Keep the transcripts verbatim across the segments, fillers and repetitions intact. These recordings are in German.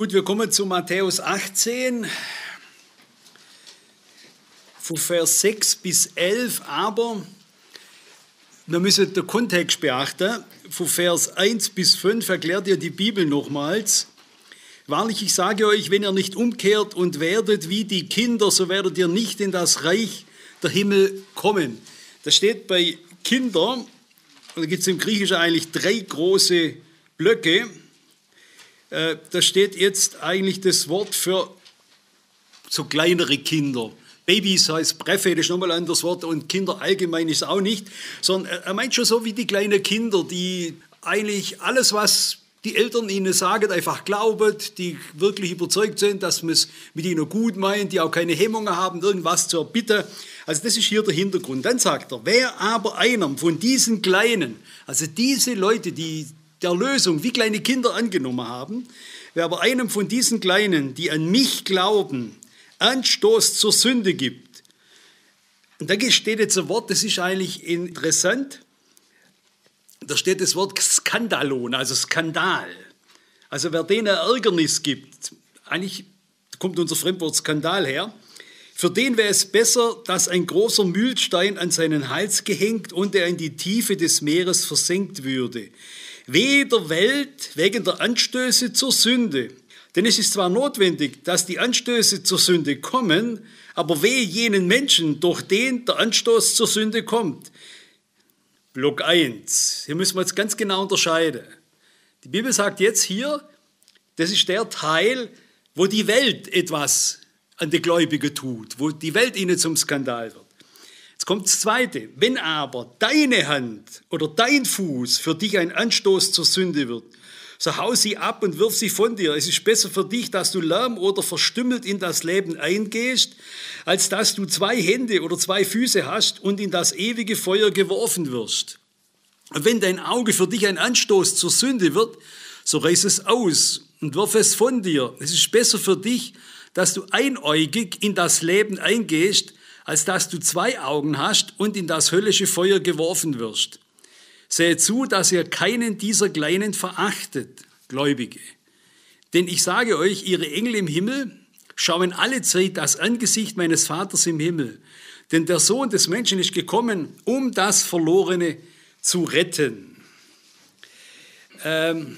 Gut, wir kommen zu Matthäus achtzehn, von Vers sechs bis elf, aber wir müssen den Kontext beachten. Von Vers eins bis fünf erklärt ihr die Bibel nochmals. Wahrlich, ich sage euch, wenn ihr nicht umkehrt und werdet wie die Kinder, so werdet ihr nicht in das Reich der Himmel kommen. Das steht bei Kindern, und da gibt es im Griechischen eigentlich drei große Blöcke. Da steht jetzt eigentlich das Wort für so kleinere Kinder. Babys heißt Breffe, das ist nochmal ein anderes Wort, und Kinder allgemein ist auch nicht, sondern er meint schon so wie die kleinen Kinder, die eigentlich alles, was die Eltern ihnen sagen, einfach glauben, die wirklich überzeugt sind, dass man es mit ihnen gut meint, die auch keine Hemmungen haben, irgendwas zu erbitten. Also das ist hier der Hintergrund. Dann sagt er, wer aber einem von diesen Kleinen, also diese Leute, die der Lösung wie kleine Kinder angenommen haben, wer aber einem von diesen Kleinen, die an mich glauben, Anstoß zur Sünde gibt. Und da steht jetzt ein Wort, das ist eigentlich interessant. Da steht das Wort Skandalon, also Skandal. Also wer denen Ärgernis gibt, eigentlich kommt unser Fremdwort Skandal her, für den wäre es besser, dass ein großer Mühlstein an seinen Hals gehängt und er in die Tiefe des Meeres versenkt würde. Wehe der Welt wegen der Anstöße zur Sünde. Denn es ist zwar notwendig, dass die Anstöße zur Sünde kommen, aber wehe jenen Menschen, durch den der Anstoß zur Sünde kommt. Block eins. Hier müssen wir jetzt ganz genau unterscheiden. Die Bibel sagt jetzt hier, das ist der Teil, wo die Welt etwas an die Gläubigen tut, wo die Welt ihnen zum Skandal wird. Jetzt kommt das Zweite. Wenn aber deine Hand oder dein Fuß für dich ein Anstoß zur Sünde wird, so hau sie ab und wirf sie von dir. Es ist besser für dich, dass du lahm oder verstümmelt in das Leben eingehst, als dass du zwei Hände oder zwei Füße hast und in das ewige Feuer geworfen wirst. Und wenn dein Auge für dich ein Anstoß zur Sünde wird, so reiß es aus und wirf es von dir. Es ist besser für dich, dass du einäugig in das Leben eingehst, als dass du zwei Augen hast und in das höllische Feuer geworfen wirst. Seht zu, dass ihr keinen dieser Kleinen verachtet, Gläubige. Denn ich sage euch, ihre Engel im Himmel schauen alle Zeit das Angesicht meines Vaters im Himmel. Denn der Sohn des Menschen ist gekommen, um das Verlorene zu retten. Ähm,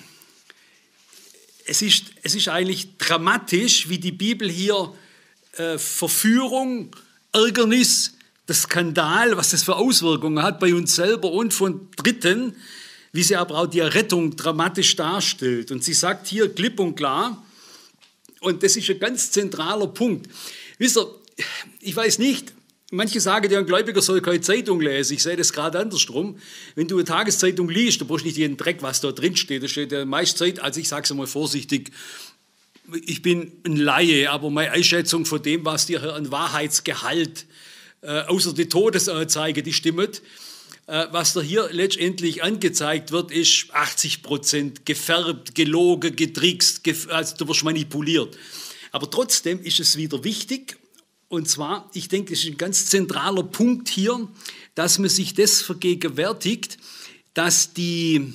es ist, es ist eigentlich dramatisch, wie die Bibel hier äh, Verführung, Ärgernis, der Skandal, was das für Auswirkungen hat bei uns selber und von Dritten, wie sie aber auch die Errettung dramatisch darstellt. Und sie sagt hier klipp und klar, und das ist ein ganz zentraler Punkt. Wisst ihr, ich weiß nicht, manche sagen, der Gläubiger soll keine Zeitung lesen. Ich sehe das gerade andersrum. Wenn du eine Tageszeitung liest, du brauchst nicht jeden Dreck, was da drin steht. Da steht ja meist Zeit, also ich sage es einmal vorsichtig, ich bin ein Laie, aber meine Einschätzung von dem, was dir an Wahrheitsgehalt Äh, außer die Todesanzeige, die stimmt. Äh, was da hier letztendlich angezeigt wird, ist achtzig Prozent gefärbt, gelogen, getrickst, gef- also du wirst manipuliert. Aber trotzdem ist es wieder wichtig, und zwar, ich denke, das ist ein ganz zentraler Punkt hier, dass man sich das vergegenwärtigt, dass die,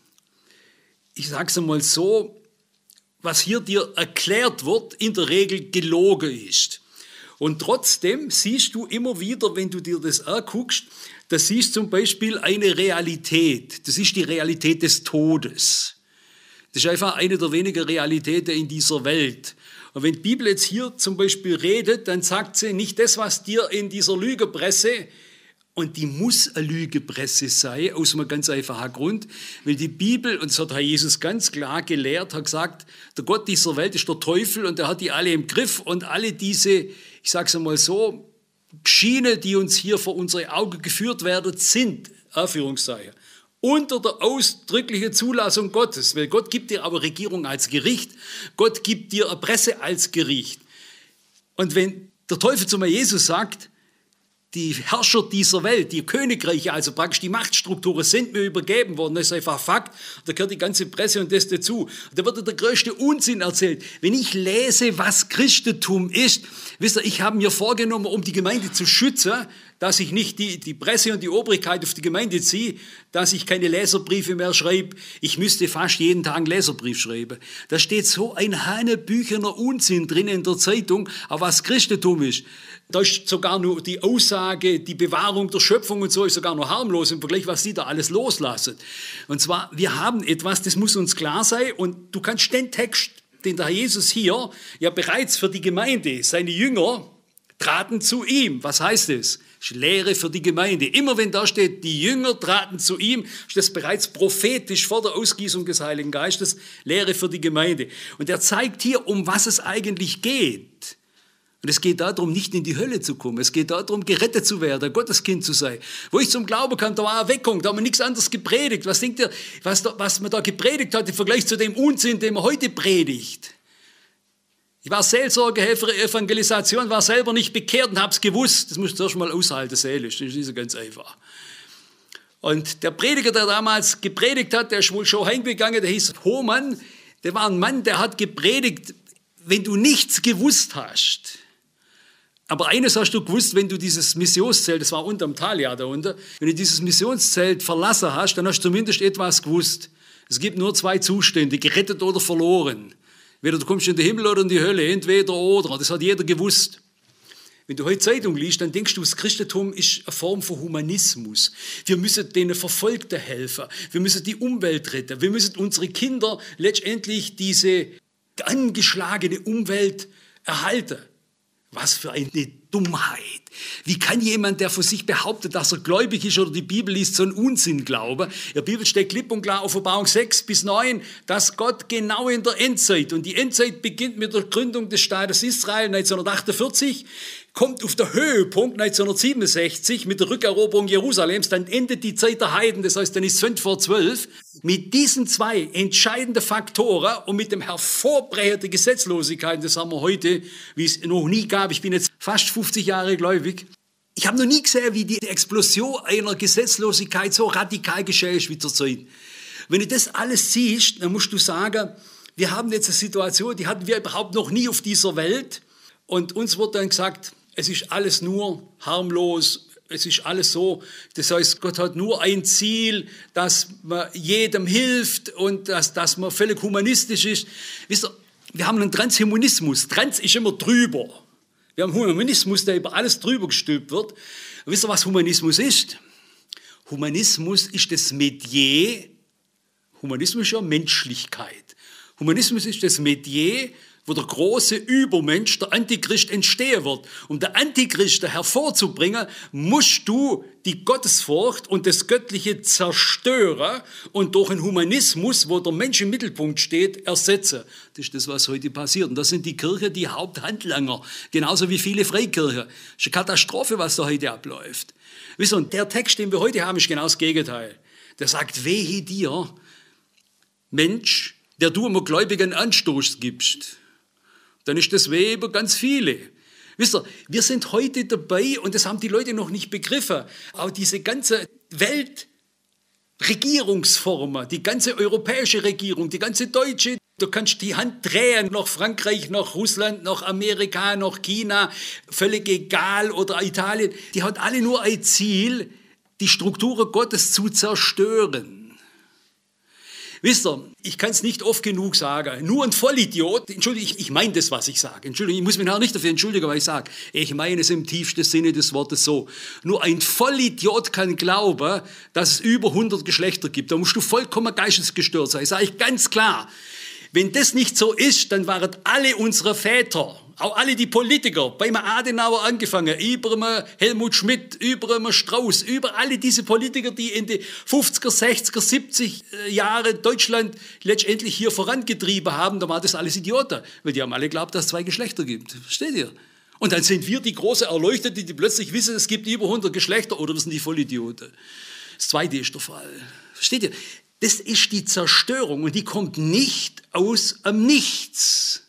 ich sage es einmal so, was hier dir erklärt wird, in der Regel gelogen ist. Und trotzdem siehst du immer wieder, wenn du dir das anguckst, da siehst du zum Beispiel eine Realität. Das ist die Realität des Todes. Das ist einfach eine der wenigen Realitäten in dieser Welt. Und wenn die Bibel jetzt hier zum Beispiel redet, dann sagt sie nicht das, was dir in dieser Lügepresse, und die muss eine Lügepresse sein, aus einem ganz einfachen Grund, weil die Bibel, und das hat Herr Jesus ganz klar gelehrt, hat gesagt, der Gott dieser Welt ist der Teufel und er hat die alle im Griff, und alle diese, ich sage es einmal so, Schienen, die uns hier vor unsere Augen geführt werden, sind, Anführungszeichen, unter der ausdrücklichen Zulassung Gottes, weil Gott gibt dir aber Regierung als Gericht, Gott gibt dir eine Presse als Gericht. Und wenn der Teufel zu mir Jesus sagt, die Herrscher dieser Welt, die Königreiche, also praktisch die Machtstrukturen sind mir übergeben worden, das ist einfach Fakt, da gehört die ganze Presse und das dazu. Und da wird der größte Unsinn erzählt. Wenn ich lese, was Christentum ist, wisst ihr, ich habe mir vorgenommen, um die Gemeinde zu schützen, dass ich nicht die, die Presse und die Obrigkeit auf die Gemeinde ziehe, dass ich keine Leserbriefe mehr schreibe. Ich müsste fast jeden Tag einen Leserbrief schreiben. Da steht so ein hanebüchener Unsinn drin in der Zeitung, aber was Christentum ist. Da ist sogar nur die Aussage, die Bewahrung der Schöpfung und so ist sogar noch harmlos im Vergleich, was sie da alles loslassen. Und zwar, wir haben etwas, das muss uns klar sein, und du kannst den Text, den der Herr Jesus hier ja bereits für die Gemeinde, seine Jünger, traten zu ihm. Was heißt das? Das ist Lehre für die Gemeinde. Immer wenn da steht, die Jünger traten zu ihm, ist das bereits prophetisch vor der Ausgießung des Heiligen Geistes, Lehre für die Gemeinde. Und er zeigt hier, um was es eigentlich geht. Und es geht darum, nicht in die Hölle zu kommen. Es geht darum, gerettet zu werden, Gotteskind zu sein. Wo ich zum Glauben kam, da war Erweckung, da haben wir nichts anderes gepredigt. Was denkt ihr, was, da, was man da gepredigt hat im Vergleich zu dem Unsinn, den man heute predigt? Ich war Seelsorgehelfer, Evangelisation, war selber nicht bekehrt und habe es gewusst. Das musst du erst mal aushalten, seelisch, das ist nicht so ganz einfach. Und der Prediger, der damals gepredigt hat, der ist wohl schon heimgegangen, der hieß Hohmann, der war ein Mann, der hat gepredigt, wenn du nichts gewusst hast. Aber eines hast du gewusst, wenn du dieses Missionszelt, das war unterm Tal ja da unten, wenn du dieses Missionszelt verlassen hast, dann hast du zumindest etwas gewusst. Es gibt nur zwei Zustände, gerettet oder verloren. Entweder du kommst in den Himmel oder in die Hölle, entweder oder. Das hat jeder gewusst. Wenn du heute Zeitung liest, dann denkst du, das Christentum ist eine Form von Humanismus. Wir müssen denen Verfolgten helfen. Wir müssen die Umwelt retten. Wir müssen unsere Kinder letztendlich diese angeschlagene Umwelt erhalten. Was für eine Dummheit. Wie kann jemand, der von sich behauptet, dass er gläubig ist oder die Bibel liest, so einen Unsinn glauben? In der Bibel steht klipp und klar, Offenbarung sechs bis neun, dass Gott genau in der Endzeit, und die Endzeit beginnt mit der Gründung des Staates Israel neunzehnhundertachtundvierzig, kommt auf der Höhepunkt neunzehnhundertsiebenundsechzig mit der Rückeroberung Jerusalems, dann endet die Zeit der Heiden, das heißt, dann ist es fünf vor zwölf. Mit diesen zwei entscheidenden Faktoren und mit dem Hervorbrechen der Gesetzlosigkeit, das haben wir heute, wie es noch nie gab, ich bin jetzt fast fünfzig Jahre gläubig, ich habe noch nie gesehen, wie die Explosion einer Gesetzlosigkeit so radikal geschehen ist wie zur Zeit. Wenn du das alles siehst, dann musst du sagen, wir haben jetzt eine Situation, die hatten wir überhaupt noch nie auf dieser Welt, und uns wird dann gesagt, es ist alles nur harmlos, es ist alles so. Das heißt, Gott hat nur ein Ziel, dass man jedem hilft und dass, dass man völlig humanistisch ist. Wisst ihr, wir haben einen Transhumanismus. Trans ist immer drüber. Wir haben einen Humanismus, der über alles drüber gestülpt wird. Und wisst ihr, was Humanismus ist? Humanismus ist das Metier, Humanismus ist ja Menschlichkeit. Humanismus ist das Metier, wo der große Übermensch, der Antichrist, entstehen wird. Um den Antichrist hervorzubringen, musst du die Gottesfurcht und das Göttliche zerstören und durch einen Humanismus, wo der Mensch im Mittelpunkt steht, ersetzen. Das ist das, was heute passiert. Und das sind die Kirchen die Haupthandlanger, genauso wie viele Freikirchen. Das ist eine Katastrophe, was da heute abläuft. Wisst ihr, und der Text, den wir heute haben, ist genau das Gegenteil. Der sagt, wehe dir, Mensch, der du einem Gläubigen Anstoß gibst. Dann ist das weh über ganz viele. Wisst ihr, wir sind heute dabei, und das haben die Leute noch nicht begriffen, auch diese ganze Weltregierungsform, die ganze europäische Regierung, die ganze deutsche, du kannst die Hand drehen nach Frankreich, nach Russland, nach Amerika, nach China, völlig egal, oder Italien, die hat alle nur ein Ziel, die Strukturen Gottes zu zerstören. Wisst ihr, ich kann es nicht oft genug sagen, nur ein Vollidiot, Entschuldigung, ich, ich meine das, was ich sage, Entschuldigung, ich muss mich nachher nicht dafür entschuldigen, was ich sage, ich meine es im tiefsten Sinne des Wortes so, nur ein Vollidiot kann glauben, dass es über hundert Geschlechter gibt, da musst du vollkommen geistesgestört sein, sage ich ganz klar. Wenn das nicht so ist, dann waren alle unsere Väter, auch alle die Politiker, beim Adenauer angefangen, über Helmut Schmidt, über Strauß, über alle diese Politiker, die in die fünfziger, sechziger, siebziger Jahre Deutschland letztendlich hier vorangetrieben haben, da waren das alles Idioten, weil die haben alle geglaubt, dass es zwei Geschlechter gibt. Versteht ihr? Und dann sind wir die große Erleuchtete, die plötzlich wissen, es gibt über hundert Geschlechter, oder wir sind die Vollidioten. Das Zweite ist der Fall. Versteht ihr? Das ist die Zerstörung, und die kommt nicht aus dem Nichts.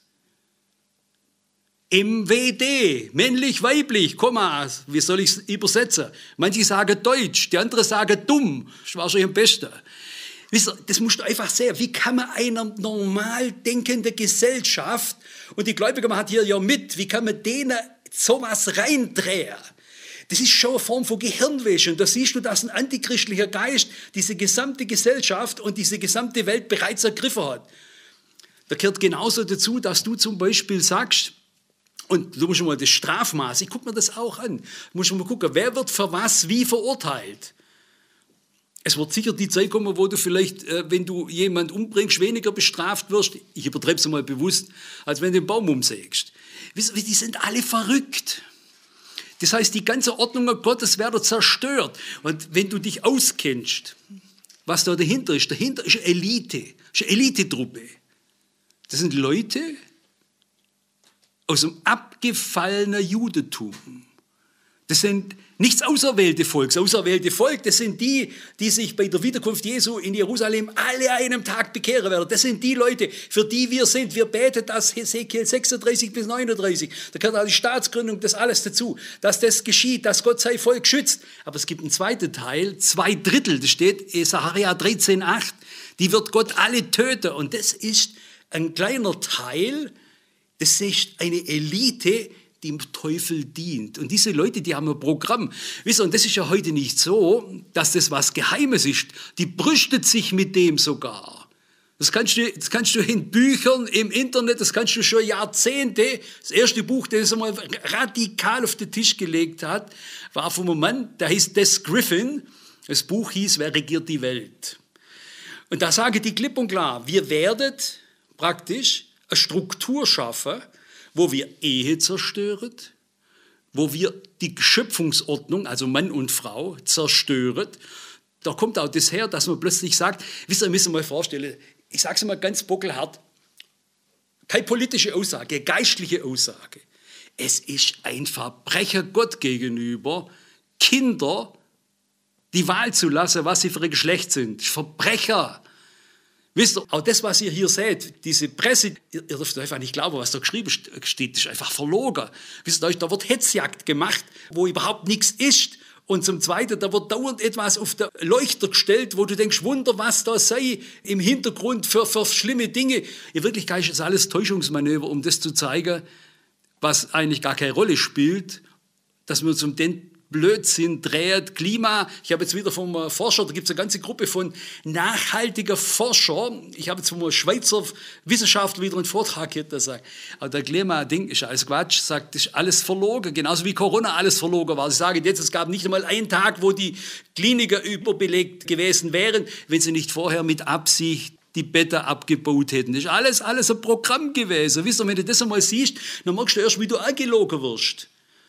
M W D, männlich, weiblich, Komma, wie soll ich es übersetzen? Manche sagen Deutsch, die anderen sagen dumm. Das war schon am besten. Wisst ihr, das musst du einfach sehen. Wie kann man einer normal denkenden Gesellschaft, und die Gläubigen, man hat hier ja mit, wie kann man denen sowas reindrehen? Das ist schon eine Form von Gehirnwäsche. Und da siehst du, dass ein antichristlicher Geist diese gesamte Gesellschaft und diese gesamte Welt bereits ergriffen hat. Da gehört genauso dazu, dass du zum Beispiel sagst, und du musst mal das Strafmaß, ich gucke mir das auch an, du musst mal gucken, wer wird für was wie verurteilt. Es wird sicher die Zeit kommen, wo du vielleicht, äh, wenn du jemanden umbringst, weniger bestraft wirst, ich übertreibe es mal bewusst, als wenn du den Baum umsägst. Wisst ihr, die sind alle verrückt. Das heißt, die ganze Ordnung Gottes wird zerstört. Und wenn du dich auskennst, was da dahinter ist, dahinter ist eine Elite, ist eine Elitetruppe. Das sind Leute aus dem abgefallenen Judentum. Das sind nichts auserwählte Volk. Das auserwählte Volk, das sind die, die sich bei der Wiederkunft Jesu in Jerusalem alle einem Tag bekehren werden. Das sind die Leute, für die wir sind. Wir beten das Hesekiel sechsunddreißig bis neununddreißig. Da gehört auch die Staatsgründung, das alles dazu. Dass das geschieht, dass Gott sein Volk schützt. Aber es gibt einen zweiten Teil, zwei Drittel, das steht in Sacharja dreizehn acht. Die wird Gott alle töten. Und das ist ein kleiner Teil, das ist eine Elite, die dem Teufel dient. Und diese Leute, die haben ein Programm. Wisst ihr, und das ist ja heute nicht so, dass das was Geheimes ist. Die brüstet sich mit dem sogar. Das kannst du, das kannst du in Büchern, im Internet, das kannst du schon Jahrzehnte. Das erste Buch, das es einmal radikal auf den Tisch gelegt hat, war von einem Mann, der hieß Des Griffin. Das Buch hieß Wer regiert die Welt? Und da sage die klipp und klar, wir werden praktisch eine Struktur schaffen, wo wir Ehe zerstören, wo wir die Schöpfungsordnung, also Mann und Frau, zerstören. Da kommt auch das her, dass man plötzlich sagt, wisst ihr, ihr müsst euch mal vorstellen, ich sage es mal ganz bockelhart, keine politische Aussage, geistliche Aussage. Es ist ein Verbrecher Gott gegenüber, Kinder die Wahl zu lassen, was sie für ein Geschlecht sind. Verbrecher. Wisst ihr, auch das, was ihr hier seht, diese Presse, ihr, ihr dürft einfach nicht glauben, was da geschrieben steht, ist einfach verlogen. Wisst ihr, da wird Hetzjagd gemacht, wo überhaupt nichts ist. Und zum Zweiten, da wird dauernd etwas auf der Leuchter gestellt, wo du denkst, Wunder, was da sei im Hintergrund für, für schlimme Dinge. In Wirklichkeit ist es alles Täuschungsmanöver, um das zu zeigen, was eigentlich gar keine Rolle spielt, dass wir uns um den Blödsinn dreht, Klima. Ich habe jetzt wieder vom Forscher, da gibt es eine ganze Gruppe von nachhaltiger Forscher. Ich habe jetzt vom Schweizer Wissenschaftler wieder einen Vortrag gehört, der sagt, aber der Klima-Ding ist alles Quatsch, sagt, das ist alles verlogen, genauso wie Corona alles verlogen war. Sie sagen jetzt, es gab nicht einmal einen Tag, wo die Kliniken überbelegt gewesen wären, wenn sie nicht vorher mit Absicht die Betten abgebaut hätten. Das ist alles, alles ein Programm gewesen. Wisst ihr, wenn du das einmal siehst, dann merkst du erst, wie du angelogen wirst.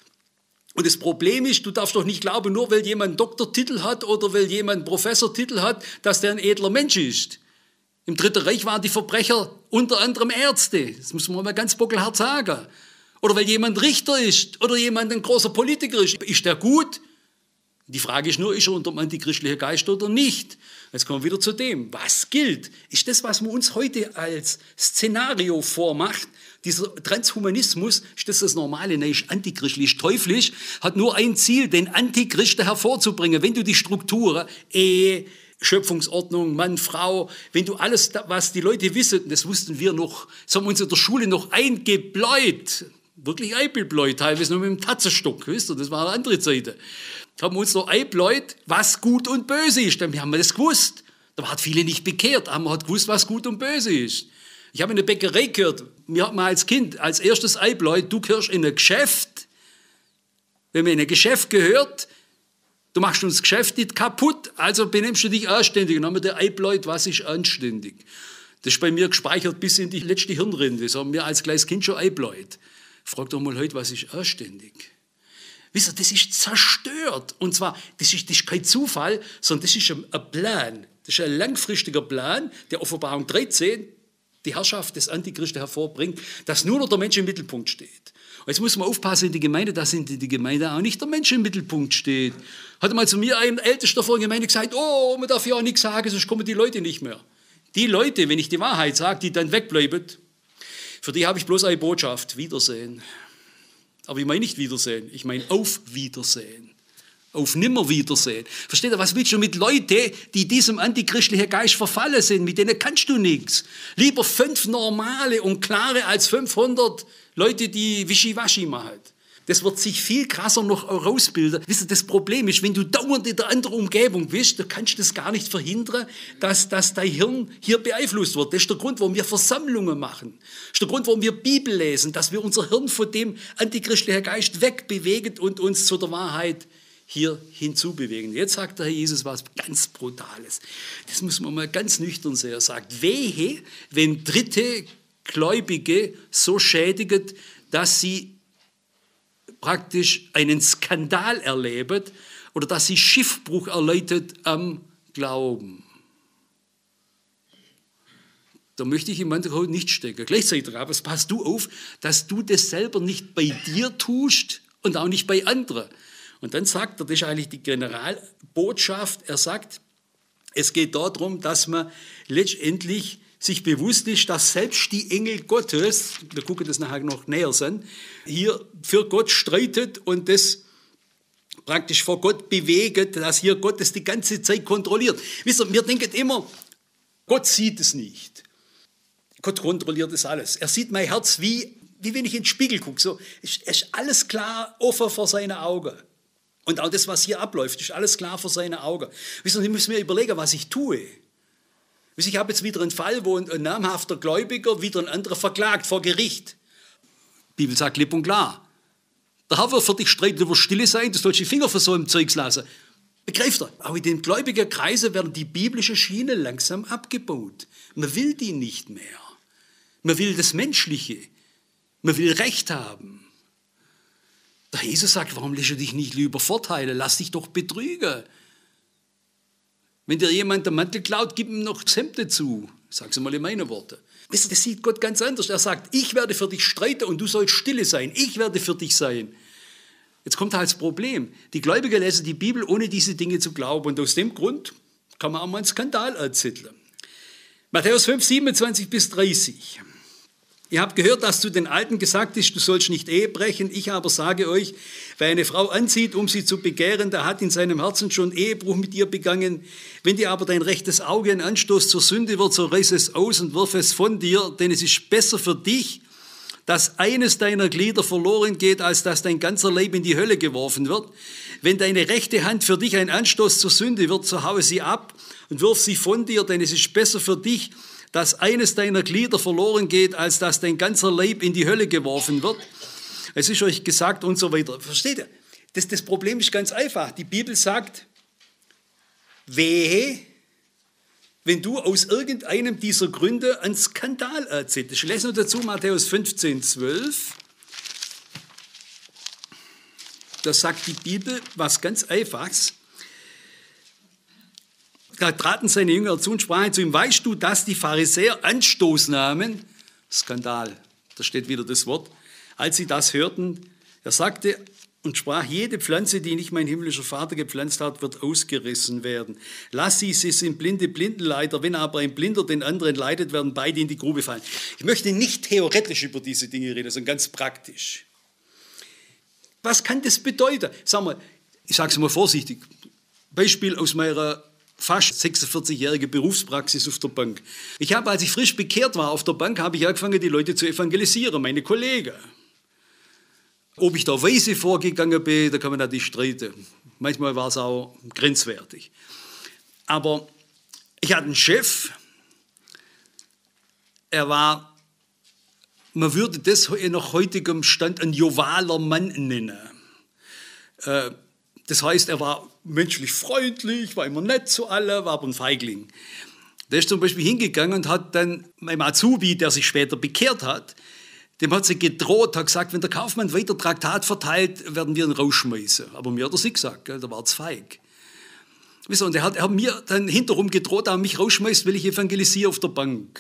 Und das Problem ist, du darfst doch nicht glauben, nur weil jemand einen Doktortitel hat oder weil jemand einen Professortitel hat, dass der ein edler Mensch ist. Im Dritten Reich waren die Verbrecher unter anderem Ärzte. Das muss man mal ganz bockelhart sagen. Oder weil jemand Richter ist oder jemand ein großer Politiker ist. Ist der gut? Die Frage ist nur, ist er unter dem antichristlichen Geist oder nicht? Jetzt kommen wir wieder zu dem. Was gilt? Ist das, was man uns heute als Szenario vormacht, dieser Transhumanismus, ist das das Normale? Nein, ist antichristlich, teuflisch, hat nur ein Ziel, den Antichristen hervorzubringen. Wenn du die Strukturen, Ehe, Schöpfungsordnung, Mann, Frau, wenn du alles, was die Leute wissen, das wussten wir noch, das haben wir uns in der Schule noch eingebläut, wirklich eingebläut, teilweise nur mit dem Tatzenstock, wisst ihr, das war eine andere Zeit. Haben wir uns noch eingebläut, was gut und böse ist. Dann haben wir das gewusst. Da hat viele nicht bekehrt, aber man hat gewusst, was gut und böse ist. Ich habe in der Bäckerei gehört, mir hat man als Kind als erstes eingebläut, du gehörst in ein Geschäft. Wenn man in ein Geschäft gehört, du machst uns das Geschäft nicht kaputt, also benimmst du dich anständig. Und dann haben wir dir eingebläut, was ist anständig. Das ist bei mir gespeichert bis in die letzte Hirnrinde. Das haben wir als kleines Kind schon eingebläut. Frag doch mal heute, was ist anständig? Wisst ihr, das ist zerstört. Und zwar, das ist, das ist kein Zufall, sondern das ist ein, ein Plan. Das ist ein langfristiger Plan, der Offenbarung dreizehn die Herrschaft des Antichristen hervorbringt, dass nur noch der Mensch im Mittelpunkt steht. Und jetzt muss man aufpassen in die Gemeinde, dass in die Gemeinde auch nicht der Mensch im Mittelpunkt steht. Hat mal zu mir ein Ältester vor der Gemeinde gesagt, oh, man darf ja auch nichts sagen, sonst kommen die Leute nicht mehr. Die Leute, wenn ich die Wahrheit sage, die dann wegbleiben, für die habe ich bloß eine Botschaft, Wiedersehen. Aber ich meine nicht Wiedersehen, ich meine auf Wiedersehen. Auf Nimmerwiedersehen. Versteht ihr, was willst du mit Leuten, die diesem antichristlichen Geist verfallen sind? Mit denen kannst du nichts. Lieber fünf normale und klare als fünfhundert Leute, die Wischiwaschi machen. Das wird sich viel krasser noch herausbilden. Wisst ihr, das Problem ist, wenn du dauernd in der anderen Umgebung bist, dann kannst du das gar nicht verhindern, dass, dass dein Hirn hier beeinflusst wird. Das ist der Grund, warum wir Versammlungen machen. Das ist der Grund, warum wir Bibel lesen, dass wir unser Hirn von dem antichristlichen Geist wegbewegen und uns zu der Wahrheit hier hinzubewegen. Jetzt sagt der Herr Jesus was ganz Brutales. Das muss man mal ganz nüchtern sehen. Er sagt, wehe, wenn dritte Gläubige so schädigen, dass sie praktisch einen Skandal erlebt oder dass sie Schiffbruch erleidet am Glauben. Da möchte ich in mancher Haut nicht stecken. Gleichzeitig aber passt du auf, dass du das selber nicht bei dir tust und auch nicht bei anderen. Und dann sagt er, das ist eigentlich die Generalbotschaft, er sagt, es geht darum, dass man letztendlich sich bewusst ist, dass selbst die Engel Gottes, wir gucken das nachher noch näher an, hier für Gott streitet und das praktisch vor Gott bewegt, dass hier Gott das die ganze Zeit kontrolliert. Wisst ihr, wir denken immer, Gott sieht es nicht. Gott kontrolliert das alles. Er sieht mein Herz wie, wie wenn ich in den Spiegel gucke. So, es ist alles klar offen vor seinen Augen. Und auch das, was hier abläuft, ist alles klar vor seinen Augen. Wisst ihr, ich muss mir überlegen, was ich tue. Ich habe jetzt wieder einen Fall, wo ein, ein namhafter Gläubiger wieder einen anderen verklagt vor Gericht. Die Bibel sagt klipp und klar. Der Herr wird für dich streiten, du wirst stille sein, du sollst die Finger von so einem Zeugs lassen. Begreift ihr? Auch in den gläubigen Kreisen werden die biblischen Schienen langsam abgebaut. Man will die nicht mehr. Man will das Menschliche. Man will Recht haben. Der Jesus sagt, warum lässt du dich nicht lieber vorteilen? Lass dich doch betrügen. Wenn dir jemand den Mantel klaut, gib ihm noch das Hemd dazu. Sag's mal in meine Worte. Das sieht Gott ganz anders. Er sagt, ich werde für dich streiten und du sollst stille sein. Ich werde für dich sein. Jetzt kommt halt das Problem. Die Gläubigen lesen die Bibel, ohne diese Dinge zu glauben. Und aus dem Grund kann man auch mal einen Skandal erzetteln. Matthäus fünf, siebenundzwanzig bis dreißig. Ihr habt gehört, dass zu den Alten gesagt ist, du sollst nicht Ehe brechen. Ich aber sage euch, wer eine Frau anzieht, um sie zu begehren, der hat in seinem Herzen schon Ehebruch mit ihr begangen. Wenn dir aber dein rechtes Auge ein Anstoß zur Sünde wird, so reiß es aus und wirf es von dir, denn es ist besser für dich, dass eines deiner Glieder verloren geht, als dass dein ganzer Leib in die Hölle geworfen wird. Wenn deine rechte Hand für dich ein Anstoß zur Sünde wird, so haue sie ab und wirf sie von dir, denn es ist besser für dich, dass eines deiner Glieder verloren geht, als dass dein ganzer Leib in die Hölle geworfen wird. Es ist euch gesagt und so weiter. Versteht ihr? Das, das Problem ist ganz einfach. Die Bibel sagt, wehe, wenn du aus irgendeinem dieser Gründe einen Skandal erzählst. Ich lese noch dazu Matthäus fünfzehn, zwölf. Da sagt die Bibel was ganz Einfaches. Da traten seine Jünger zu und sprachen zu ihm, weißt du, dass die Pharisäer Anstoß nahmen? Skandal, da steht wieder das Wort. Als sie das hörten, er sagte und sprach, jede Pflanze, die nicht mein himmlischer Vater gepflanzt hat, wird ausgerissen werden. Lass sie, sie sind blinde Blindenleiter, wenn aber ein Blinder den anderen leidet, werden beide in die Grube fallen. Ich möchte nicht theoretisch über diese Dinge reden, sondern ganz praktisch. Was kann das bedeuten? Sag mal, ich sage es mal vorsichtig, Beispiel aus meiner fast sechsundvierzigjährige Berufspraxis auf der Bank. Ich habe, als ich frisch bekehrt war auf der Bank, habe ich angefangen, die Leute zu evangelisieren, meine Kollegen. Ob ich da weise vorgegangen bin, da kann man natürlich streiten. Manchmal war es auch grenzwertig. Aber ich hatte einen Chef, er war, man würde das nach heutigem Stand ein jovaler Mann nennen. Das heißt, er war menschlich freundlich, war immer nett zu allen, war aber ein Feigling. Der ist zum Beispiel hingegangen und hat dann meinem Azubi, der sich später bekehrt hat, dem hat sie gedroht, hat gesagt, wenn der Kaufmann weiter Traktat verteilt, werden wir ihn rausschmeißen. Aber mir hat er sie gesagt, der war zu feig. Und er hat, er hat mir dann hinterrum gedroht, dass er mich rausschmeißt, weil ich evangelisiere auf der Bank.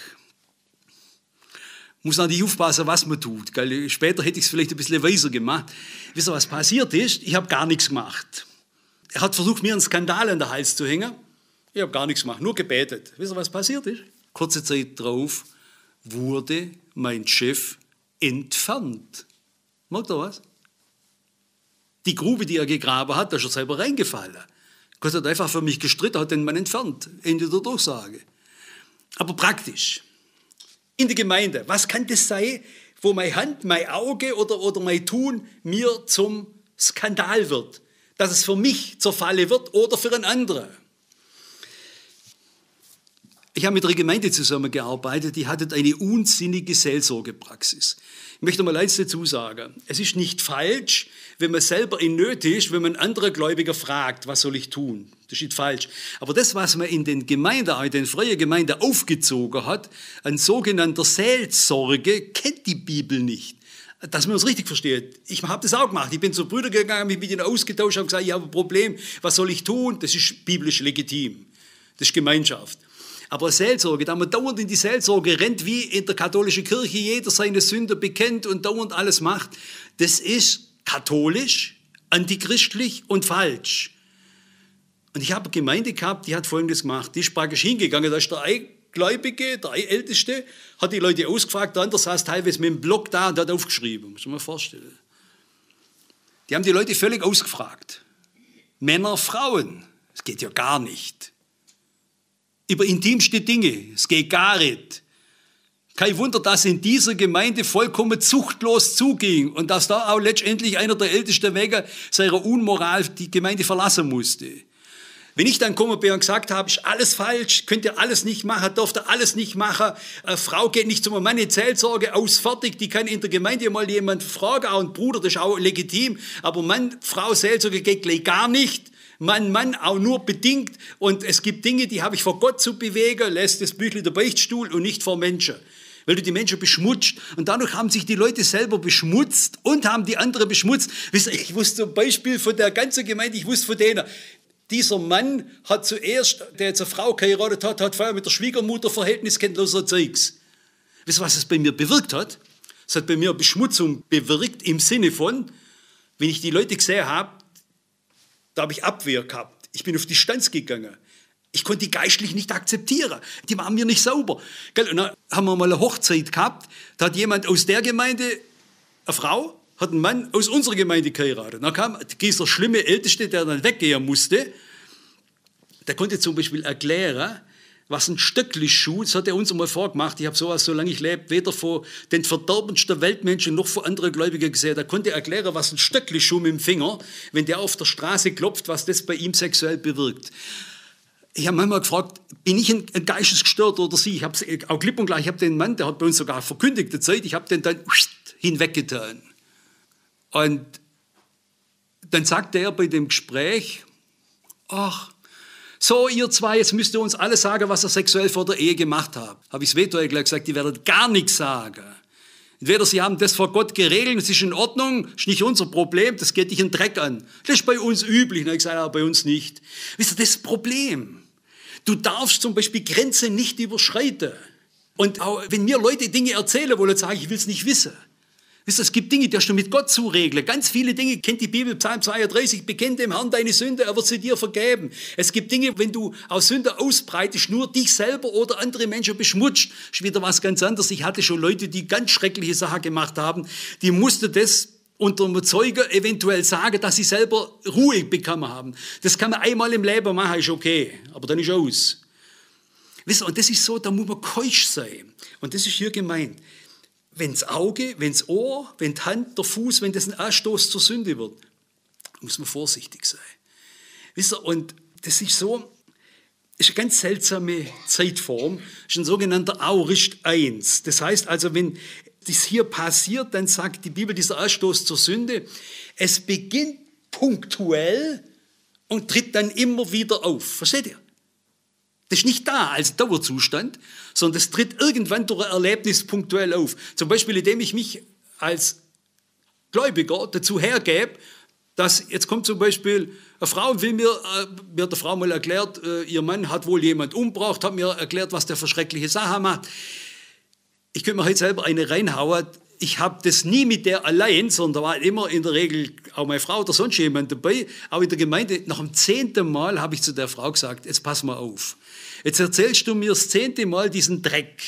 Muss natürlich aufpassen, was man tut. Gell? Später hätte ich es vielleicht ein bisschen weiser gemacht. Wisst ihr, was passiert ist? Ich habe gar nichts gemacht. Er hat versucht, mir einen Skandal an den Hals zu hängen. Ich habe gar nichts gemacht, nur gebetet. Wisst ihr, was passiert ist? Kurze Zeit darauf wurde mein Chef entfernt. Merkt ihr was? Die Grube, die er gegraben hat, da ist er selber reingefallen. Gott hat einfach für mich gestritten, hat den Mann entfernt. Ende der Durchsage. Aber praktisch. In der Gemeinde, was kann das sein, wo meine Hand, mein Auge oder, oder mein Tun mir zum Skandal wird. Dass es für mich zur Falle wird oder für einen anderen. Ich habe mit einer Gemeinde zusammengearbeitet, die hatte eine unsinnige Seelsorgepraxis. Ich möchte mal eins dazu sagen. Es ist nicht falsch, wenn man selber in Nöte ist, wenn man andere Gläubiger fragt, was soll ich tun? Das ist nicht falsch. Aber das, was man in den Gemeinden, in den freien Gemeinden aufgezogen hat, an sogenannter Seelsorge, kennt die Bibel nicht. Dass man es richtig versteht. Ich habe das auch gemacht. Ich bin zu Brüdern gegangen, mich mit ihnen ausgetauscht, habe gesagt, ich habe ein Problem, was soll ich tun? Das ist biblisch legitim. Das ist Gemeinschaft. Aber Seelsorge, da man dauernd in die Seelsorge rennt, wie in der katholischen Kirche jeder seine Sünder bekennt und dauernd alles macht, das ist katholisch, antichristlich und falsch. Und ich habe eine Gemeinde gehabt, die hat Folgendes gemacht. Die ist praktisch hingegangen, da ist der Gläubige, der Älteste, hat die Leute ausgefragt, der andere saß teilweise mit dem Block da und hat aufgeschrieben. Muss man sich mal vorstellen. Die haben die Leute völlig ausgefragt. Männer, Frauen, das geht ja gar nicht. Über intimste Dinge, es geht gar nicht. Kein Wunder, dass in dieser Gemeinde vollkommen zuchtlos zuging und dass da auch letztendlich einer der Ältesten wegen seiner Unmoral die Gemeinde verlassen musste. Wenn ich dann gekommen bin und gesagt habe, ist alles falsch, könnt ihr alles nicht machen, dürft ihr alles nicht machen, eine Frau geht nicht zum Mann in Seelsorge, aus, fertig, die kann in der Gemeinde mal jemand fragen, auch ein Bruder, das ist auch legitim, aber Mann, Frau, Seelsorge geht gleich gar nicht. Mann, Mann, auch nur bedingt. Und es gibt Dinge, die habe ich vor Gott zu bewegen, lässt das Büchlein der Beichtstuhl und nicht vor Menschen. Weil du die Menschen beschmutzt. Und dadurch haben sich die Leute selber beschmutzt und haben die anderen beschmutzt. Ich wusste zum Beispiel von der ganzen Gemeinde, ich wusste von denen, dieser Mann hat zuerst, der jetzt eine Frau geheiratet hat, hat vorher mit der Schwiegermutter Verhältnis kennt, loser Zeugs. Wisst ihr, was es bei mir bewirkt hat? Es hat bei mir Beschmutzung bewirkt im Sinne von, wenn ich die Leute gesehen habe, da habe ich Abwehr gehabt. Ich bin auf Distanz gegangen. Ich konnte die geistlich nicht akzeptieren. Die waren mir nicht sauber. Und dann haben wir mal eine Hochzeit gehabt. Da hat jemand aus der Gemeinde, eine Frau, hat einen Mann aus unserer Gemeinde geheiratet. Dann kam dieser schlimme Älteste, der dann weggehen musste. Der konnte zum Beispiel erklären, was ein Stöckli-Schuh, das hat er uns einmal vorgemacht, ich habe sowas, solange ich lebe, weder von den verderbensten Weltmenschen noch von anderen Gläubigen gesehen. Er konnte erklären, was ein Stöckli-Schuh mit dem Finger, wenn der auf der Straße klopft, was das bei ihm sexuell bewirkt. Ich habe manchmal gefragt, bin ich ein, ein Geistesgestörter oder Sie? Ich habe auch klipp und gleich, ich habe den Mann, der hat bei uns sogar verkündigte Zeit, ich habe den dann hinweggetan. Und dann sagte er bei dem Gespräch, ach, so, ihr zwei, jetzt müsst ihr uns alle sagen, was ihr sexuell vor der Ehe gemacht habt. Habe ich das Veto gesagt, die werden gar nichts sagen. Entweder sie haben das vor Gott geregelt, das ist in Ordnung, das ist nicht unser Problem, das geht dich einen Dreck an. Das ist bei uns üblich. Dann habe ich gesagt, aber bei uns nicht. Wisst ihr, das ist das Problem. Du darfst zum Beispiel Grenzen nicht überschreiten. Und auch wenn mir Leute Dinge erzählen wollen, sage ich, ich will es nicht wissen. Wisst ihr, es gibt Dinge, die hast du mit Gott zuregeln. Ganz viele Dinge kennt die Bibel, Psalm zweiunddreißig, bekenn dem Herrn deine Sünde, er wird sie dir vergeben. Es gibt Dinge, wenn du aus Sünde ausbreitest, nur dich selber oder andere Menschen beschmutzt, ist wieder was ganz anderes. Ich hatte schon Leute, die ganz schreckliche Sachen gemacht haben, die mussten das unter einem Zeugen eventuell sagen, dass sie selber Ruhe bekommen haben. Das kann man einmal im Leben machen, ist okay, aber dann ist aus. Wisst ihr, und das ist so, da muss man keusch sein. Und das ist hier gemeint. Wenn das Auge, wenn das Ohr, wenn die Hand, der Fuß, wenn das ein Anstoß zur Sünde wird, muss man vorsichtig sein. Wisst ihr, und das ist so, ist eine ganz seltsame Zeitform, ist ein sogenannter Aorist eins. Das heißt also, wenn das hier passiert, dann sagt die Bibel, dieser Anstoß zur Sünde, es beginnt punktuell und tritt dann immer wieder auf. Versteht ihr? Das ist nicht da als Dauerzustand, sondern das tritt irgendwann durch ein Erlebnis punktuell auf. Zum Beispiel, indem ich mich als Gläubiger dazu hergebe, dass, jetzt kommt zum Beispiel eine Frau und will mir, äh, mir hat eine Frau mal erklärt, äh, ihr Mann hat wohl jemand umgebracht, hat mir erklärt, was der für schreckliche Sachen macht. Ich könnte mir heute selber eine reinhauen. Ich habe das nie mit der allein, sondern war immer in der Regel auch meine Frau oder sonst jemand dabei. Auch in der Gemeinde, nach dem zehnten Mal habe ich zu der Frau gesagt, jetzt pass mal auf. Jetzt erzählst du mir das zehnte Mal diesen Dreck.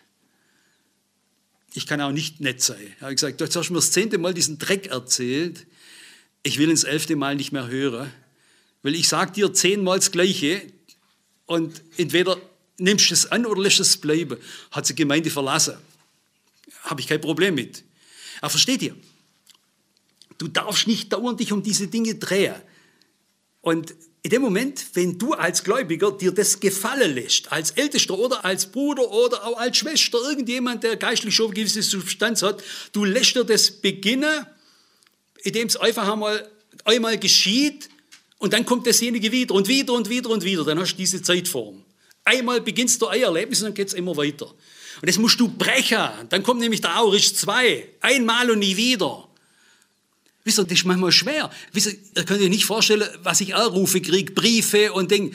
Ich kann auch nicht nett sein. Ich habe gesagt, jetzt hast du mir das zehnte Mal diesen Dreck erzählt. Ich will ins elfte Mal nicht mehr hören. Weil ich sage dir zehnmal das Gleiche und entweder nimmst du es an oder lässt es bleiben. Hat sie die Gemeinde verlassen. Habe ich kein Problem mit. Aber versteht ihr? Du darfst nicht dauernd dich um diese Dinge drehen. Und in dem Moment, wenn du als Gläubiger dir das gefallen lässt, als Ältester oder als Bruder oder auch als Schwester, irgendjemand, der geistlich schon eine gewisse Substanz hat, du lässt dir das beginnen, indem es einfach einmal, einmal geschieht und dann kommt dasjenige wieder und wieder und wieder und wieder. Dann hast du diese Zeitform. Einmal beginnst du ein Erlebnis und dann geht es immer weiter. Und das musst du brechen. Dann kommt nämlich der Aurich zwei. Einmal und nie wieder. Wisst ihr, das ist manchmal schwer. Wisst ihr, ihr könnt euch nicht vorstellen, was ich Anrufe kriege, Briefe und denke,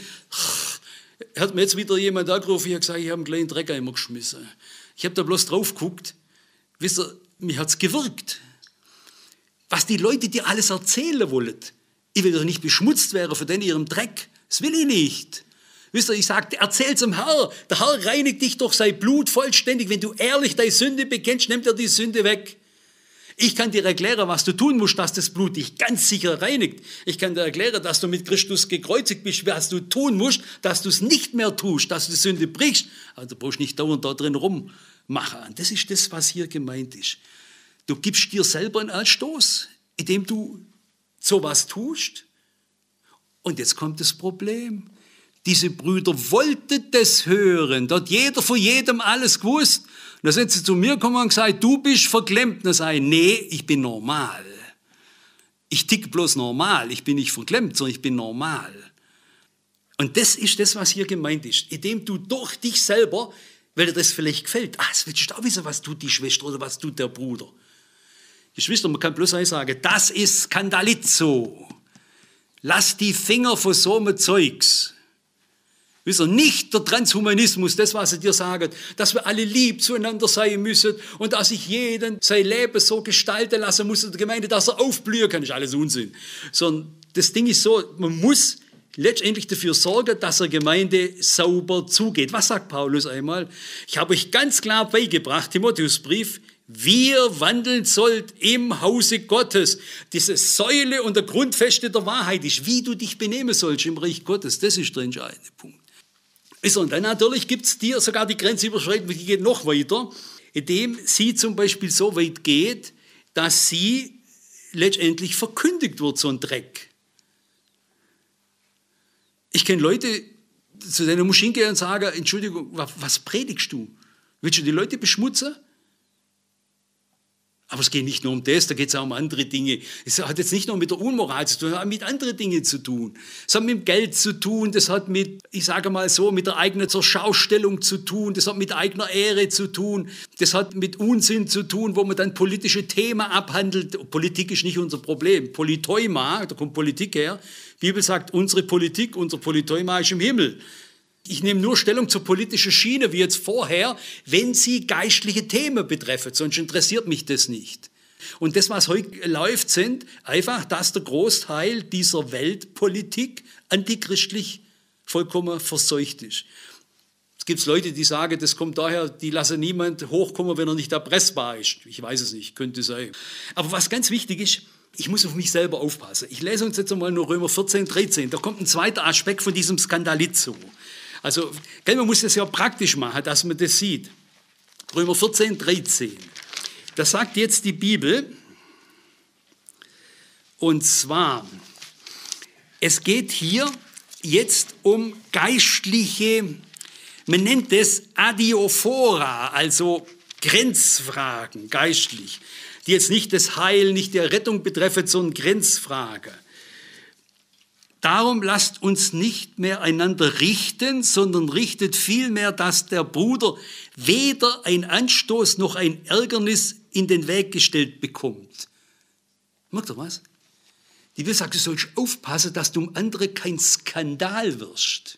hat mir jetzt wieder jemand angerufen, ich habe gesagt, ich habe einen kleinen Drecker immer geschmissen. Ich habe da bloß drauf geguckt. Wisst ihr, mir hat es gewirkt. Was die Leute dir alles erzählen wollen. Ich will doch nicht beschmutzt werden von denen ihrem Dreck. Das will ich nicht. Wisst ihr, ich sage, erzähl's dem Herr. Der Herr reinigt dich durch sein Blut vollständig. Wenn du ehrlich deine Sünde bekennst, nimmt er die Sünde weg. Ich kann dir erklären, was du tun musst, dass das Blut dich ganz sicher reinigt. Ich kann dir erklären, dass du mit Christus gekreuzigt bist, was du tun musst, dass du es nicht mehr tust, dass du die Sünde brichst. Aber du brauchst nicht dauernd da drin rummachen. Das ist das, was hier gemeint ist. Du gibst dir selber einen Anstoß, indem du sowas tust. Und jetzt kommt das Problem. Diese Brüder wollten das hören. Da hat jeder von jedem alles gewusst. Und da sind sie zu mir gekommen und gesagt, du bist verklemmt. Dann sage ich, nee, ich bin normal. Ich tick bloß normal. Ich bin nicht verklemmt, sondern ich bin normal. Und das ist das, was hier gemeint ist. Indem du durch dich selber, weil dir das vielleicht gefällt, ah, jetzt willst du auch wissen, was tut die Schwester oder was tut der Bruder. Geschwister, man kann bloß eins sagen, das ist Skandalizo. Lass die Finger von so einem Zeugs. Wisst ihr, nicht der Transhumanismus, das, was sie dir sagen, dass wir alle lieb zueinander sein müssen und dass ich jeden sein Leben so gestalten lassen muss in der Gemeinde, dass er aufblühen kann, ist alles Unsinn. Sondern das Ding ist so, man muss letztendlich dafür sorgen, dass der Gemeinde sauber zugeht. Was sagt Paulus einmal? Ich habe euch ganz klar beigebracht, Timotheusbrief, wie ihr wandeln sollt im Hause Gottes. Diese Säule und der Grundfeste der Wahrheit ist, wie du dich benehmen sollst im Reich Gottes. Das ist der entscheidende Punkt. Und dann natürlich gibt es dir sogar die Grenzüberschreitung, die geht noch weiter, indem sie zum Beispiel so weit geht, dass sie letztendlich verkündigt wird, so ein Dreck. Ich kenne Leute, zu denen muss ich hingehen und sagen, Entschuldigung, was predigst du? Willst du die Leute beschmutzen? Aber es geht nicht nur um das, da geht es auch um andere Dinge. Es hat jetzt nicht nur mit der Unmoral zu tun, es hat mit anderen Dingen zu tun. Es hat mit dem Geld zu tun, das hat mit, ich sage mal so, mit der eigenen Zurschaustellung zu tun, das hat mit eigener Ehre zu tun, das hat mit Unsinn zu tun, wo man dann politische Themen abhandelt. Politik ist nicht unser Problem. Politeuma, da kommt Politik her. Die Bibel sagt, unsere Politik, unser Politeuma ist im Himmel. Ich nehme nur Stellung zur politischen Schiene, wie jetzt vorher, wenn sie geistliche Themen betreffen, sonst interessiert mich das nicht. Und das, was heute läuft, sind einfach, dass der Großteil dieser Weltpolitik antichristlich vollkommen verseucht ist. Es gibt Leute, die sagen, das kommt daher, die lassen niemand hochkommen, wenn er nicht erpressbar ist. Ich weiß es nicht, könnte sein. Aber was ganz wichtig ist, ich muss auf mich selber aufpassen. Ich lese uns jetzt einmal nur Römer vierzehn, dreizehn. Da kommt ein zweiter Aspekt von diesem Skandalizo. Also, man muss das ja praktisch machen, dass man das sieht. Römer vierzehn, dreizehn. Da sagt jetzt die Bibel, und zwar, es geht hier jetzt um geistliche, man nennt es Adiophora, also Grenzfragen, geistlich, die jetzt nicht das Heil, nicht die Rettung betreffen, sondern Grenzfragen. Darum lasst uns nicht mehr einander richten, sondern richtet vielmehr, dass der Bruder weder ein Anstoß noch ein Ärgernis in den Weg gestellt bekommt. Merkt ihr was? Die Bibel sagt, du sollst aufpassen, dass du um andere kein Skandal wirst.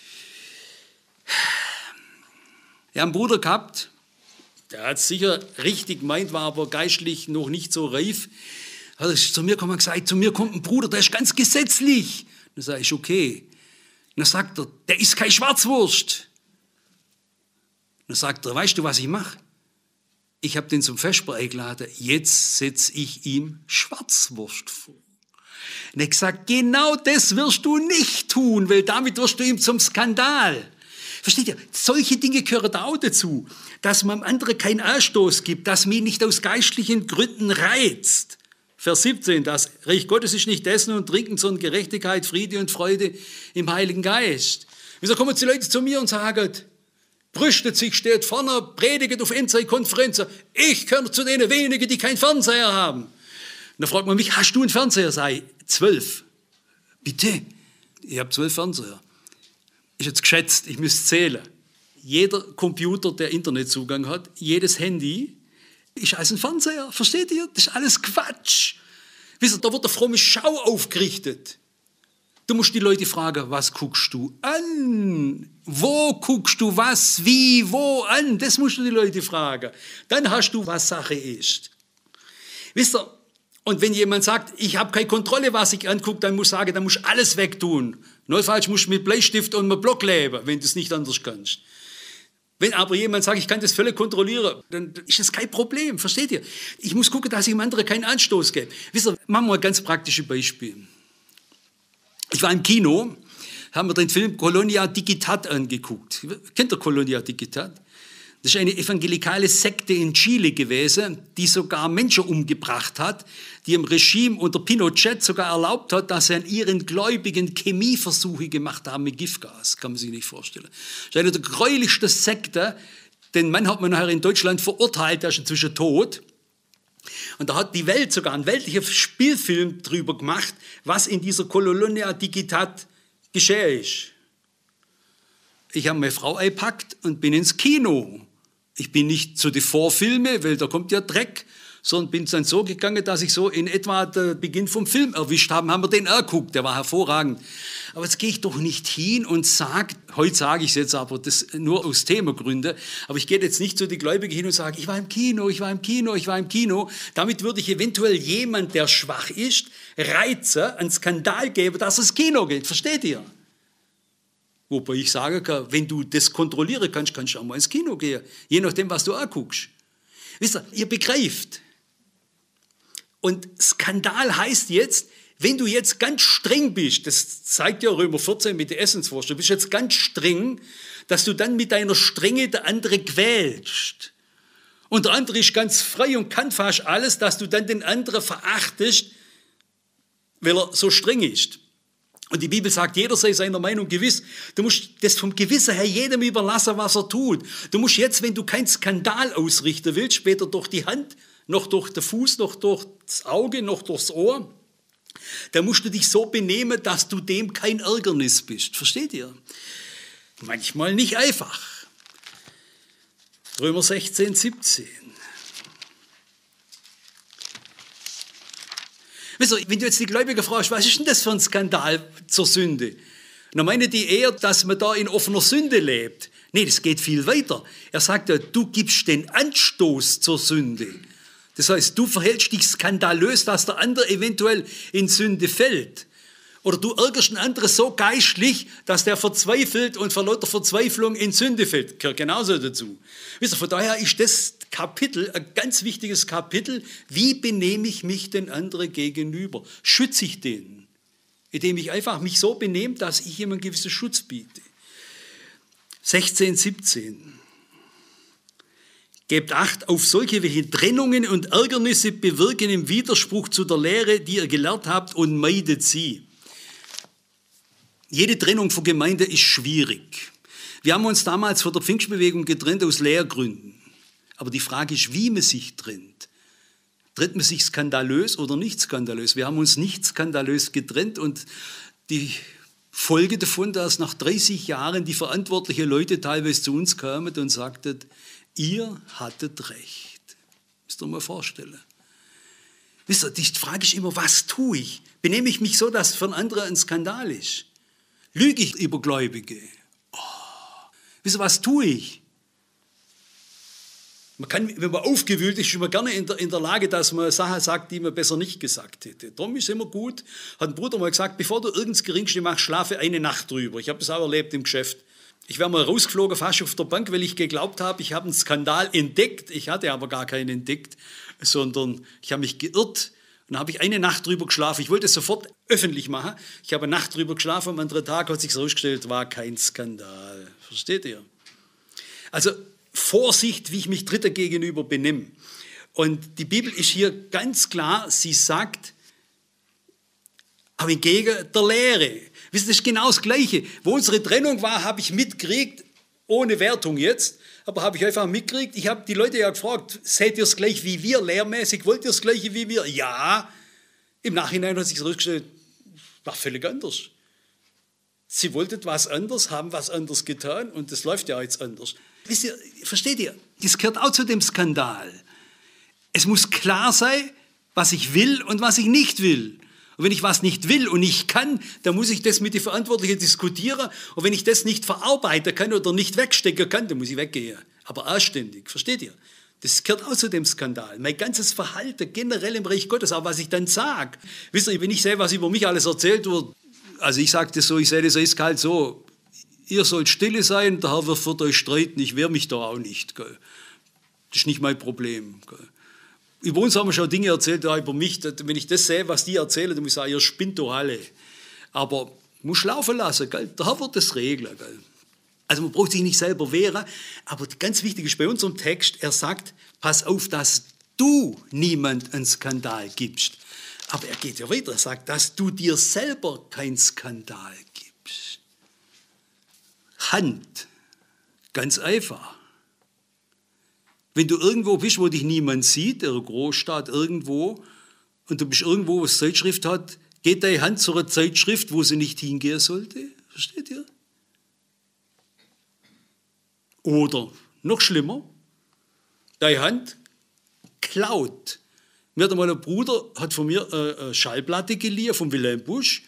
Wir haben einen Bruder gehabt, der hat sicher richtig gemeint, war aber geistlich noch nicht so reif. Er ist zu mir gekommen und gesagt, zu mir kommt ein Bruder, der ist ganz gesetzlich. Dann sage ich, okay. Dann sagt er, der ist kein Schwarzwurst. Dann sagt er, weißt du, was ich mache? Ich habe den zum Vesper eingeladen, jetzt setze ich ihm Schwarzwurst vor. Und er hat gesagt, genau das wirst du nicht tun, weil damit wirst du ihm zum Skandal. Versteht ihr? Solche Dinge gehören da auch dazu, dass man dem anderen keinen Anstoß gibt, dass man ihn nicht aus geistlichen Gründen reizt. Vers siebzehn, das Reich Gottes ist nicht Essen und Trinken, sondern Gerechtigkeit, Friede und Freude im Heiligen Geist. Wieso kommen die Leute zu mir und sagen, brüstet sich, steht vorne, predigt auf Endzeitkonferenzen, ich gehöre zu denen wenigen, die keinen Fernseher haben. Und dann fragt man mich, hast du einen Fernseher? Sag ich, zwölf. Bitte? Ich habe zwölf Fernseher. Ist jetzt geschätzt, ich müsste zählen. Jeder Computer, der Internetzugang hat, jedes Handy, ist als ein Fernseher. Versteht ihr? Das ist alles Quatsch. Wisst ihr, da wird eine fromme Schau aufgerichtet. Du musst die Leute fragen, was guckst du an? Wo guckst du was, wie, wo an? Das musst du die Leute fragen. Dann hast du, was Sache ist. Wisst ihr, und wenn jemand sagt, ich habe keine Kontrolle, was ich angucke, dann muss ich sagen, dann musst du alles wegtun. Notfalls musst du mit Bleistift und einem Block leben, wenn du es nicht anders kannst. Wenn aber jemand sagt, ich kann das völlig kontrollieren, dann ist das kein Problem, versteht ihr? Ich muss gucken, dass ich dem anderen keinen Anstoß gebe. Wisst ihr, machen wir ein ganz praktisches Beispiel. Ich war im Kino, haben wir den Film Colonia Digitat angeguckt. Kennt ihr Colonia Digitat? Das ist eine evangelikale Sekte in Chile gewesen, die sogar Menschen umgebracht hat, die im Regime unter Pinochet sogar erlaubt hat, dass sie an ihren Gläubigen Chemieversuche gemacht haben mit Giftgas. Kann man sich nicht vorstellen. Das ist eine der gräulichsten Sekten. Den Mann hat man nachher in Deutschland verurteilt, der ist inzwischen tot. Und da hat die Welt sogar einen weltlichen Spielfilm drüber gemacht, was in dieser Colonia Digitat geschehen ist. Ich habe meine Frau eingepackt und bin ins Kino. Ich bin nicht zu den Vorfilmen, weil da kommt ja Dreck, sondern bin dann so gegangen, dass ich so in etwa den Beginn vom Film erwischt habe, haben wir den angeguckt, der war hervorragend. Aber jetzt gehe ich doch nicht hin und sage, heute sage ich es jetzt aber, das nur aus Themagründen, aber ich gehe jetzt nicht zu den Gläubigen hin und sage, ich war im Kino, ich war im Kino, ich war im Kino. Damit würde ich eventuell jemand, der schwach ist, reizen, einen Skandal geben, dass es ins Kino geht. Versteht ihr? Wobei ich sagen kann, wenn du das kontrollieren kannst, kannst du auch mal ins Kino gehen. Je nachdem, was du anguckst. Wisst ihr, ihr begreift. Und Skandal heißt jetzt, wenn du jetzt ganz streng bist, das zeigt ja Römer vierzehn mit der Essenswurst, du bist jetzt ganz streng, dass du dann mit deiner Strenge der andere quälst. Und der andere ist ganz frei und kann fast alles, dass du dann den anderen verachtest, weil er so streng ist. Und die Bibel sagt, jeder sei seiner Meinung gewiss. Du musst das vom Gewissen her jedem überlassen, was er tut. Du musst jetzt, wenn du keinen Skandal ausrichten willst, weder durch die Hand, noch durch den Fuß, noch durch das Auge, noch durchs Ohr, dann musst du dich so benehmen, dass du dem kein Ärgernis bist. Versteht ihr? Manchmal nicht einfach. Römer sechzehn, siebzehn. Weißt du, wenn du jetzt die Gläubiger fragst, was ist denn das für ein Skandal zur Sünde? Dann meinen die eher, dass man da in offener Sünde lebt. Nee, das geht viel weiter. Er sagt ja, du gibst den Anstoß zur Sünde. Das heißt, du verhältst dich skandalös, dass der andere eventuell in Sünde fällt. Oder du ärgerst einen anderen so geistlich, dass der verzweifelt und vor lauter Verzweiflung in Sünde fällt. Gehört genauso dazu. Wisst ihr, von daher ist das Kapitel ein ganz wichtiges Kapitel. Wie benehme ich mich den anderen gegenüber? Schütze ich den? Indem ich einfach mich so benehme, dass ich ihm einen gewissen Schutz biete. sechzehn, siebzehn. Gebt Acht auf solche, welche Trennungen und Ärgernisse bewirken im Widerspruch zu der Lehre, die ihr gelernt habt, und meidet sie. Jede Trennung von Gemeinde ist schwierig. Wir haben uns damals von der Pfingstbewegung getrennt aus Lehrgründen. Aber die Frage ist, wie man sich trennt. Trennt man sich skandalös oder nicht skandalös? Wir haben uns nicht skandalös getrennt und die Folge davon, dass nach dreißig Jahren die verantwortlichen Leute teilweise zu uns kamen und sagten, ihr hattet recht. Müsst ihr mal vorstellen. Wisst ihr, die Frage ist immer, was tue ich? Benehme ich mich so, dass für einen anderen ein Skandal ist? Lüge ich über Gläubige? Oh. Wisst ihr, was tue ich? Man kann, wenn man aufgewühlt ist, ist man gerne in der, in der Lage, dass man Sachen sagt, die man besser nicht gesagt hätte. Darum ist es immer gut, hat ein Bruder mal gesagt, bevor du irgendwas Geringste machst, schlafe eine Nacht drüber. Ich habe das auch erlebt im Geschäft. Ich wäre mal rausgeflogen, fast auf der Bank, weil ich geglaubt habe, ich habe einen Skandal entdeckt. Ich hatte aber gar keinen entdeckt, sondern ich habe mich geirrt Und dann habe ich eine Nacht drüber geschlafen. Ich wollte es sofort öffentlich machen. Ich habe eine Nacht drüber geschlafen, am anderen Tag hat sich herausgestellt, war kein Skandal. Versteht ihr? Also Vorsicht, wie ich mich Dritter gegenüber benehme. Und die Bibel ist hier ganz klar, sie sagt, aber entgegen der Lehre. Wisst ihr, das ist genau das Gleiche. Wo unsere Trennung war, habe ich mitgekriegt, ohne Wertung jetzt, aber habe ich einfach mitgekriegt, ich habe die Leute ja gefragt, seht ihr es gleich wie wir, lehrmäßig, wollt ihr das Gleiche wie wir? Ja. Im Nachhinein hat sich herausgestellt, war völlig anders. Sie wollten was anderes, haben was anderes getan und das läuft ja jetzt anders. Wisst ihr, versteht ihr? Das gehört auch zu dem Skandal. Es muss klar sein, was ich will und was ich nicht will. Und wenn ich was nicht will und nicht kann, dann muss ich das mit den Verantwortlichen diskutieren. Und wenn ich das nicht verarbeiten kann oder nicht wegstecken kann, dann muss ich weggehen. Aber anständig, versteht ihr? Das gehört auch zu dem Skandal. Mein ganzes Verhalten generell im Reich Gottes, auch was ich dann sage. Wisst ihr, wenn ich sehe, was über mich alles erzählt wird, also ich sage das so, ich sehe das eiskalt so, ihr sollt stille sein, der Herr wird für euch streiten, ich wehre mich da auch nicht. Gell. Das ist nicht mein Problem. Gell. Über uns haben wir schon Dinge erzählt, ja, über mich. Wenn ich das sehe, was die erzählen, dann muss ich sagen, ihr spinnt doch alle. Aber muss laufen lassen, gell? Der Herr wird das regeln. Gell? Also man braucht sich nicht selber wehren. Aber ganz wichtig ist bei unserem Text, er sagt, pass auf, dass du niemand einen Skandal gibst. Aber er geht ja weiter, er sagt, dass du dir selber keinen Skandal gibst. Hand, ganz einfach. Wenn du irgendwo bist, wo dich niemand sieht, in einer Großstadt irgendwo, und du bist irgendwo, wo es Zeitschrift hat, geht deine Hand zu einer Zeitschrift, wo sie nicht hingehen sollte. Versteht ihr? Oder, noch schlimmer, deine Hand klaut. Mir hat einmal ein Bruder, hat von mir eine Schallplatte geliehen, von Wilhelm Busch,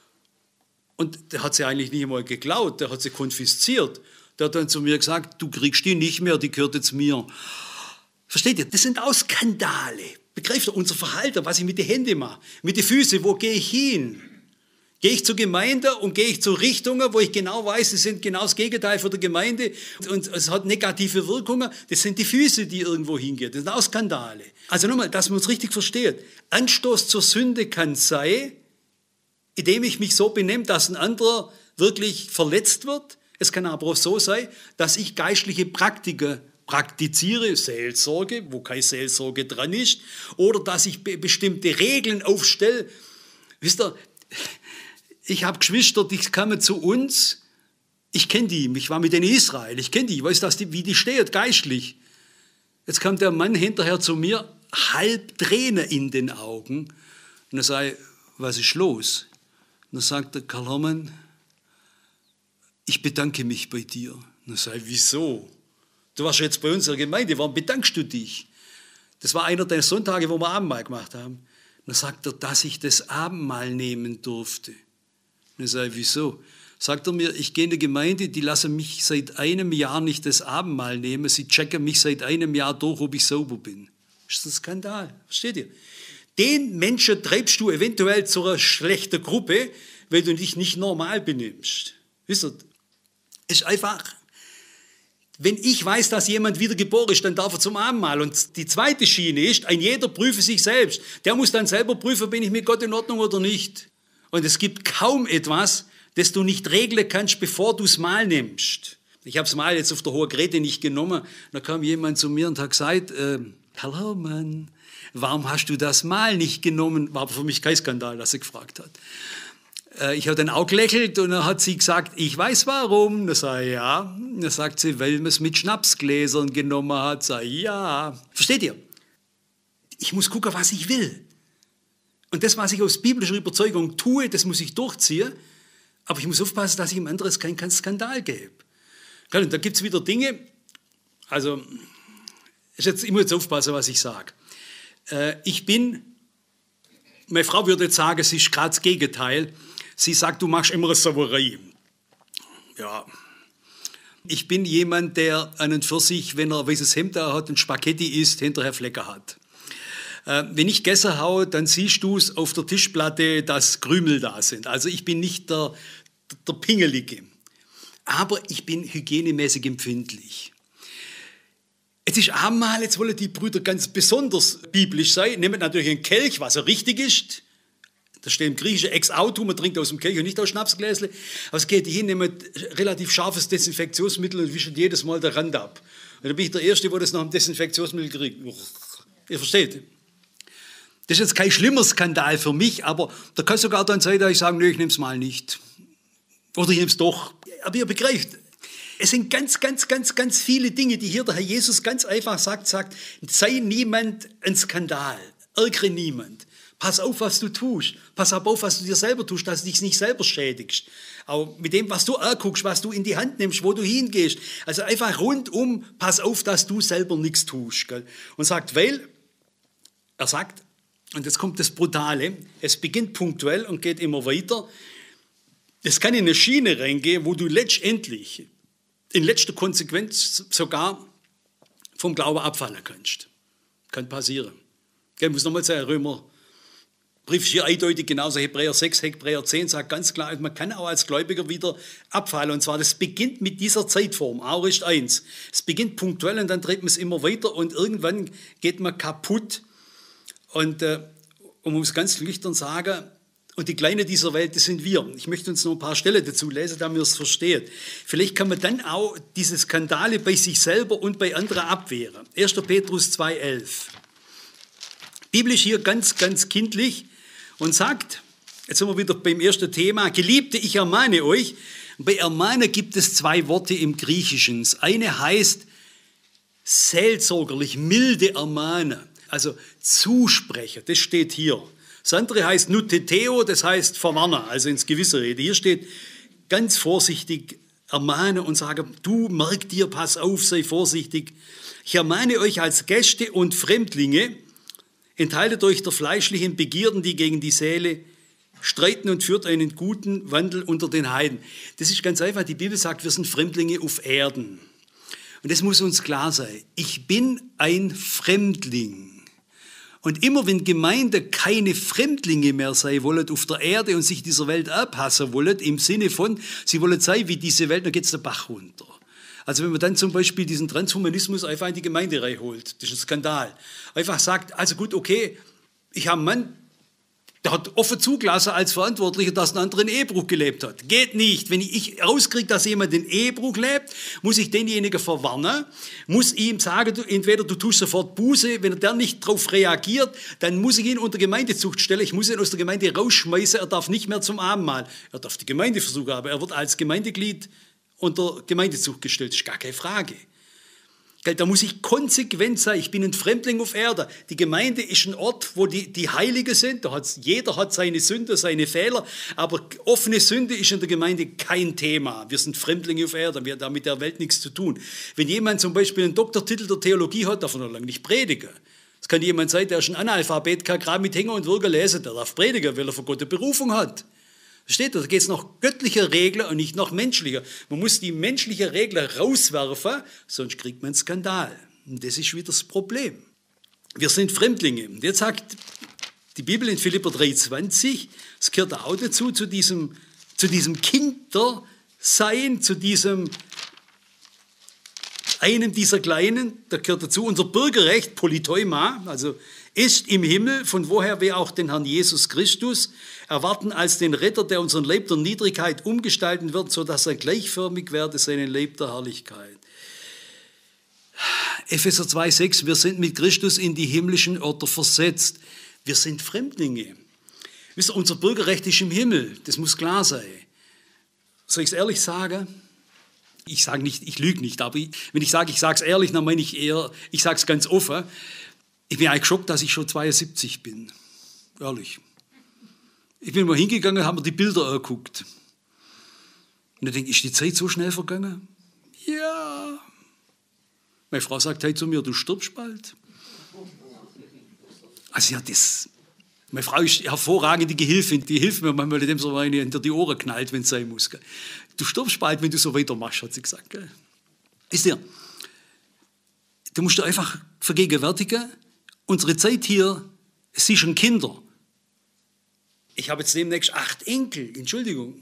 und der hat sie eigentlich nicht einmal geklaut, der hat sie konfisziert. Der hat dann zu mir gesagt, du kriegst die nicht mehr, die gehört jetzt mir. Versteht ihr? Das sind auch Skandale. Begreift ihr unser Verhalten, was ich mit den Händen mache? Mit den Füßen, wo gehe ich hin? Gehe ich zur Gemeinde und gehe ich zu Richtungen, wo ich genau weiß, das sind genau das Gegenteil von der Gemeinde und es hat negative Wirkungen. Das sind die Füße, die irgendwo hingehen. Das sind auch Skandale. Also nochmal, dass man es richtig versteht. Anstoß zur Sünde kann sein, indem ich mich so benehme, dass ein anderer wirklich verletzt wird. Es kann aber auch so sein, dass ich geistliche Praktiken praktiziere, Seelsorge, wo keine Seelsorge dran ist, oder dass ich be- bestimmte Regeln aufstelle. Wisst ihr, ich habe Geschwister, die kamen zu uns, ich kenne die, ich war mit denen in Israel, ich kenne die, ich weiß, dass die, wie die stehen, geistlich. Jetzt kam der Mann hinterher zu mir, halb Tränen in den Augen, und er sagt, was ist los? Und dann sagt der Karl Hermann, ich bedanke mich bei dir. Und dann sage ich, wieso? Du warst jetzt bei uns in der Gemeinde, warum bedankst du dich? Das war einer der Sonntage, wo wir Abendmahl gemacht haben. Und dann sagt er, dass ich das Abendmahl nehmen durfte. Und dann sage ich, wieso? Sagt er mir, ich gehe in die Gemeinde, die lassen mich seit einem Jahr nicht das Abendmahl nehmen, sie checken mich seit einem Jahr durch, ob ich sauber bin. Das ist ein Skandal, versteht ihr? Den Menschen treibst du eventuell zu einer schlechten Gruppe, weil du dich nicht normal benimmst. Wisst ihr? Es ist einfach, wenn ich weiß, dass jemand wiedergeboren ist, dann darf er zum Abendmahl. Und die zweite Schiene ist, ein jeder prüfe sich selbst. Der muss dann selber prüfen, bin ich mit Gott in Ordnung oder nicht. Und es gibt kaum etwas, das du nicht regeln kannst, bevor du das Mahl nimmst. Ich habe das Mahl jetzt auf der Hohen Grete nicht genommen. Da kam jemand zu mir und hat gesagt, äh, Karl Hermann, warum hast du das Mahl nicht genommen? War aber für mich kein Skandal, dass sie gefragt hat. Ich habe dann auch gelächelt und dann hat sie gesagt, ich weiß warum. Da sage ich, ja. Dann sagt sie, weil man es mit Schnapsgläsern genommen hat. Sage ich, ja. Versteht ihr? Ich muss gucken, was ich will. Und das, was ich aus biblischer Überzeugung tue, das muss ich durchziehen. Aber ich muss aufpassen, dass ich im anderen keinen Skandal gebe. Und da gibt es wieder Dinge, also ich muss jetzt aufpassen, was ich sage. Ich bin, meine Frau würde jetzt sagen, es ist gerade das Gegenteil. Sie sagt, du machst immer eine Sauerei. Ja. Ich bin jemand, der einen für sich, wenn er ein weißes Hemd da hat und Spaghetti isst, hinterher Flecken hat. Äh, wenn ich Gessen haue, dann siehst du es auf der Tischplatte, dass Krümel da sind. Also ich bin nicht der, der Pingelige. Aber ich bin hygienemäßig empfindlich. Jetzt ist Abendmahl, jetzt wollen die Brüder ganz besonders biblisch sein. Nehmen natürlich einen Kelch, was ja richtig ist. Da steht im Griechischen ex auto, man trinkt aus dem Kelch und nicht aus Schnapsgläsle. Aber es geht hin, nehmen relativ scharfes Desinfektionsmittel und wischen jedes Mal den Rand ab. Und dann bin ich der Erste, der das nach dem Desinfektionsmittel kriegt. Ihr versteht? Das ist jetzt kein schlimmer Skandal für mich, aber da kann es sogar dann sein, dass ich sage, nö, ich nehme es mal nicht. Oder ich nehme es doch. Aber ihr begreift, es sind ganz, ganz, ganz, ganz viele Dinge, die hier der Herr Jesus ganz einfach sagt, sagt, sei niemand ein Skandal, ärgere niemand. Pass auf, was du tust. Pass auf, was du dir selber tust, dass du dich nicht selber schädigst. Auch mit dem, was du anguckst, was du in die Hand nimmst, wo du hingehst. Also einfach rundum, pass auf, dass du selber nichts tust. Gell? Und sagt, weil, er sagt, und jetzt kommt das Brutale, es beginnt punktuell und geht immer weiter. Es kann in eine Schiene reingehen, wo du letztendlich, in letzter Konsequenz sogar vom Glauben abfallen kannst. Kann passieren. Ich muss nochmal sagen, Römer, Brief ist hier eindeutig, genauso Hebräer sechs, Hebräer zehn sagt ganz klar, man kann auch als Gläubiger wieder abfallen. Und zwar, das beginnt mit dieser Zeitform, Aorist eins. Es beginnt punktuell und dann dreht man es immer weiter und irgendwann geht man kaputt. Und, äh, und man muss ganz nüchtern sagen, und die Kleinen dieser Welt, das sind wir. Ich möchte uns noch ein paar Stellen dazu lesen, damit ihr es versteht. Vielleicht kann man dann auch diese Skandale bei sich selber und bei anderen abwehren. erster Petrus zwei, elf. Biblisch hier ganz, ganz kindlich. Und sagt, jetzt sind wir wieder beim ersten Thema, Geliebte, ich ermahne euch. Und bei ermahnen gibt es zwei Worte im Griechischen. Das eine heißt seelsorgerlich, milde ermahnen, also zusprechen, das steht hier. Das andere heißt nuteteo, das heißt verwarnen, also ins Gewisse reden. Hier steht ganz vorsichtig ermahnen und sagen, du merk dir, pass auf, sei vorsichtig. Ich ermahne euch als Gäste und Fremdlinge, enthaltet euch der fleischlichen Begierden, die gegen die Seele streiten und führt einen guten Wandel unter den Heiden. Das ist ganz einfach. Die Bibel sagt, wir sind Fremdlinge auf Erden. Und das muss uns klar sein. Ich bin ein Fremdling. Und immer wenn Gemeinde keine Fremdlinge mehr sein wollen auf der Erde und sich dieser Welt anpassen wollen, im Sinne von, sie wollen sein wie diese Welt, dann geht es der Bach runter. Also wenn man dann zum Beispiel diesen Transhumanismus einfach in die Gemeinde reinholt, das ist ein Skandal. Einfach sagt, also gut, okay, ich habe einen Mann, der hat offen zugelassen als Verantwortlicher, dass ein anderer einen Ehebruch gelebt hat. Geht nicht. Wenn ich rauskriege, dass jemand den Ehebruch lebt, muss ich denjenigen verwarnen, muss ihm sagen, du, entweder du tust sofort Buße, wenn er nicht darauf reagiert, dann muss ich ihn unter Gemeindezucht stellen, ich muss ihn aus der Gemeinde rausschmeißen, er darf nicht mehr zum Abendmahl. Er darf die Gemeinde versuchen, aber er wird als Gemeindeglied unter Gemeindezucht gestellt, das ist gar keine Frage. Da muss ich konsequent sein, ich bin ein Fremdling auf Erde. Die Gemeinde ist ein Ort, wo die, die Heiligen sind, da hat's, jeder hat seine Sünde, seine Fehler, aber offene Sünde ist in der Gemeinde kein Thema. Wir sind Fremdlinge auf Erde, wir haben mit der Welt nichts zu tun. Wenn jemand zum Beispiel einen Doktortitel der Theologie hat, darf er noch lange nicht predigen. Es kann jemand sein, der ist ein Analphabet, kann gerade mit Hänger und Würger lesen, der darf predigen, weil er von Gott eine Berufung hat. Versteht ihr? Da geht es nach göttlicher Regel und nicht nach menschlicher. Man muss die menschliche Regel rauswerfen, sonst kriegt man einen Skandal. Und das ist wieder das Problem. Wir sind Fremdlinge. Und jetzt sagt die Bibel in Philipper drei zwanzig, es gehört auch dazu, zu diesem, zu diesem Kindersein, zu diesem einem dieser Kleinen, da gehört dazu unser Bürgerrecht, Politeuma, also ist im Himmel, von woher wir auch den Herrn Jesus Christus erwarten als den Retter, der unseren Leib der Niedrigkeit umgestalten wird, sodass er gleichförmig werde seinen Leib der Herrlichkeit. Epheser zwei sechs, wir sind mit Christus in die himmlischen Orte versetzt. Wir sind Fremdlinge. Wisst ihr, unser Bürgerrecht ist im Himmel, das muss klar sein. Soll ich es ehrlich sagen? Ich sage nicht, ich lüge nicht, aber ich, wenn ich sage, ich sage es ehrlich, dann meine ich eher, ich sage es ganz offen. Ich bin eigentlich geschockt, dass ich schon zweiundsiebzig bin. Ehrlich. Ich bin mal hingegangen, haben mir die Bilder angeguckt. Und dann denke ich, ist die Zeit so schnell vergangen? Ja. Meine Frau sagt heute zu mir, du stirbst bald. Also ja, das... Meine Frau ist eine hervorragende Gehilfin, die hilft mir manchmal, indem sie mir hinter die Ohren knallt, wenn es sein muss. Du stirbst bald, wenn du so weitermachst, hat sie gesagt. Wisst ihr, du musst dir einfach vergegenwärtigen, unsere Zeit hier, es sind schon Kinder. Ich habe jetzt demnächst acht Enkel, Entschuldigung.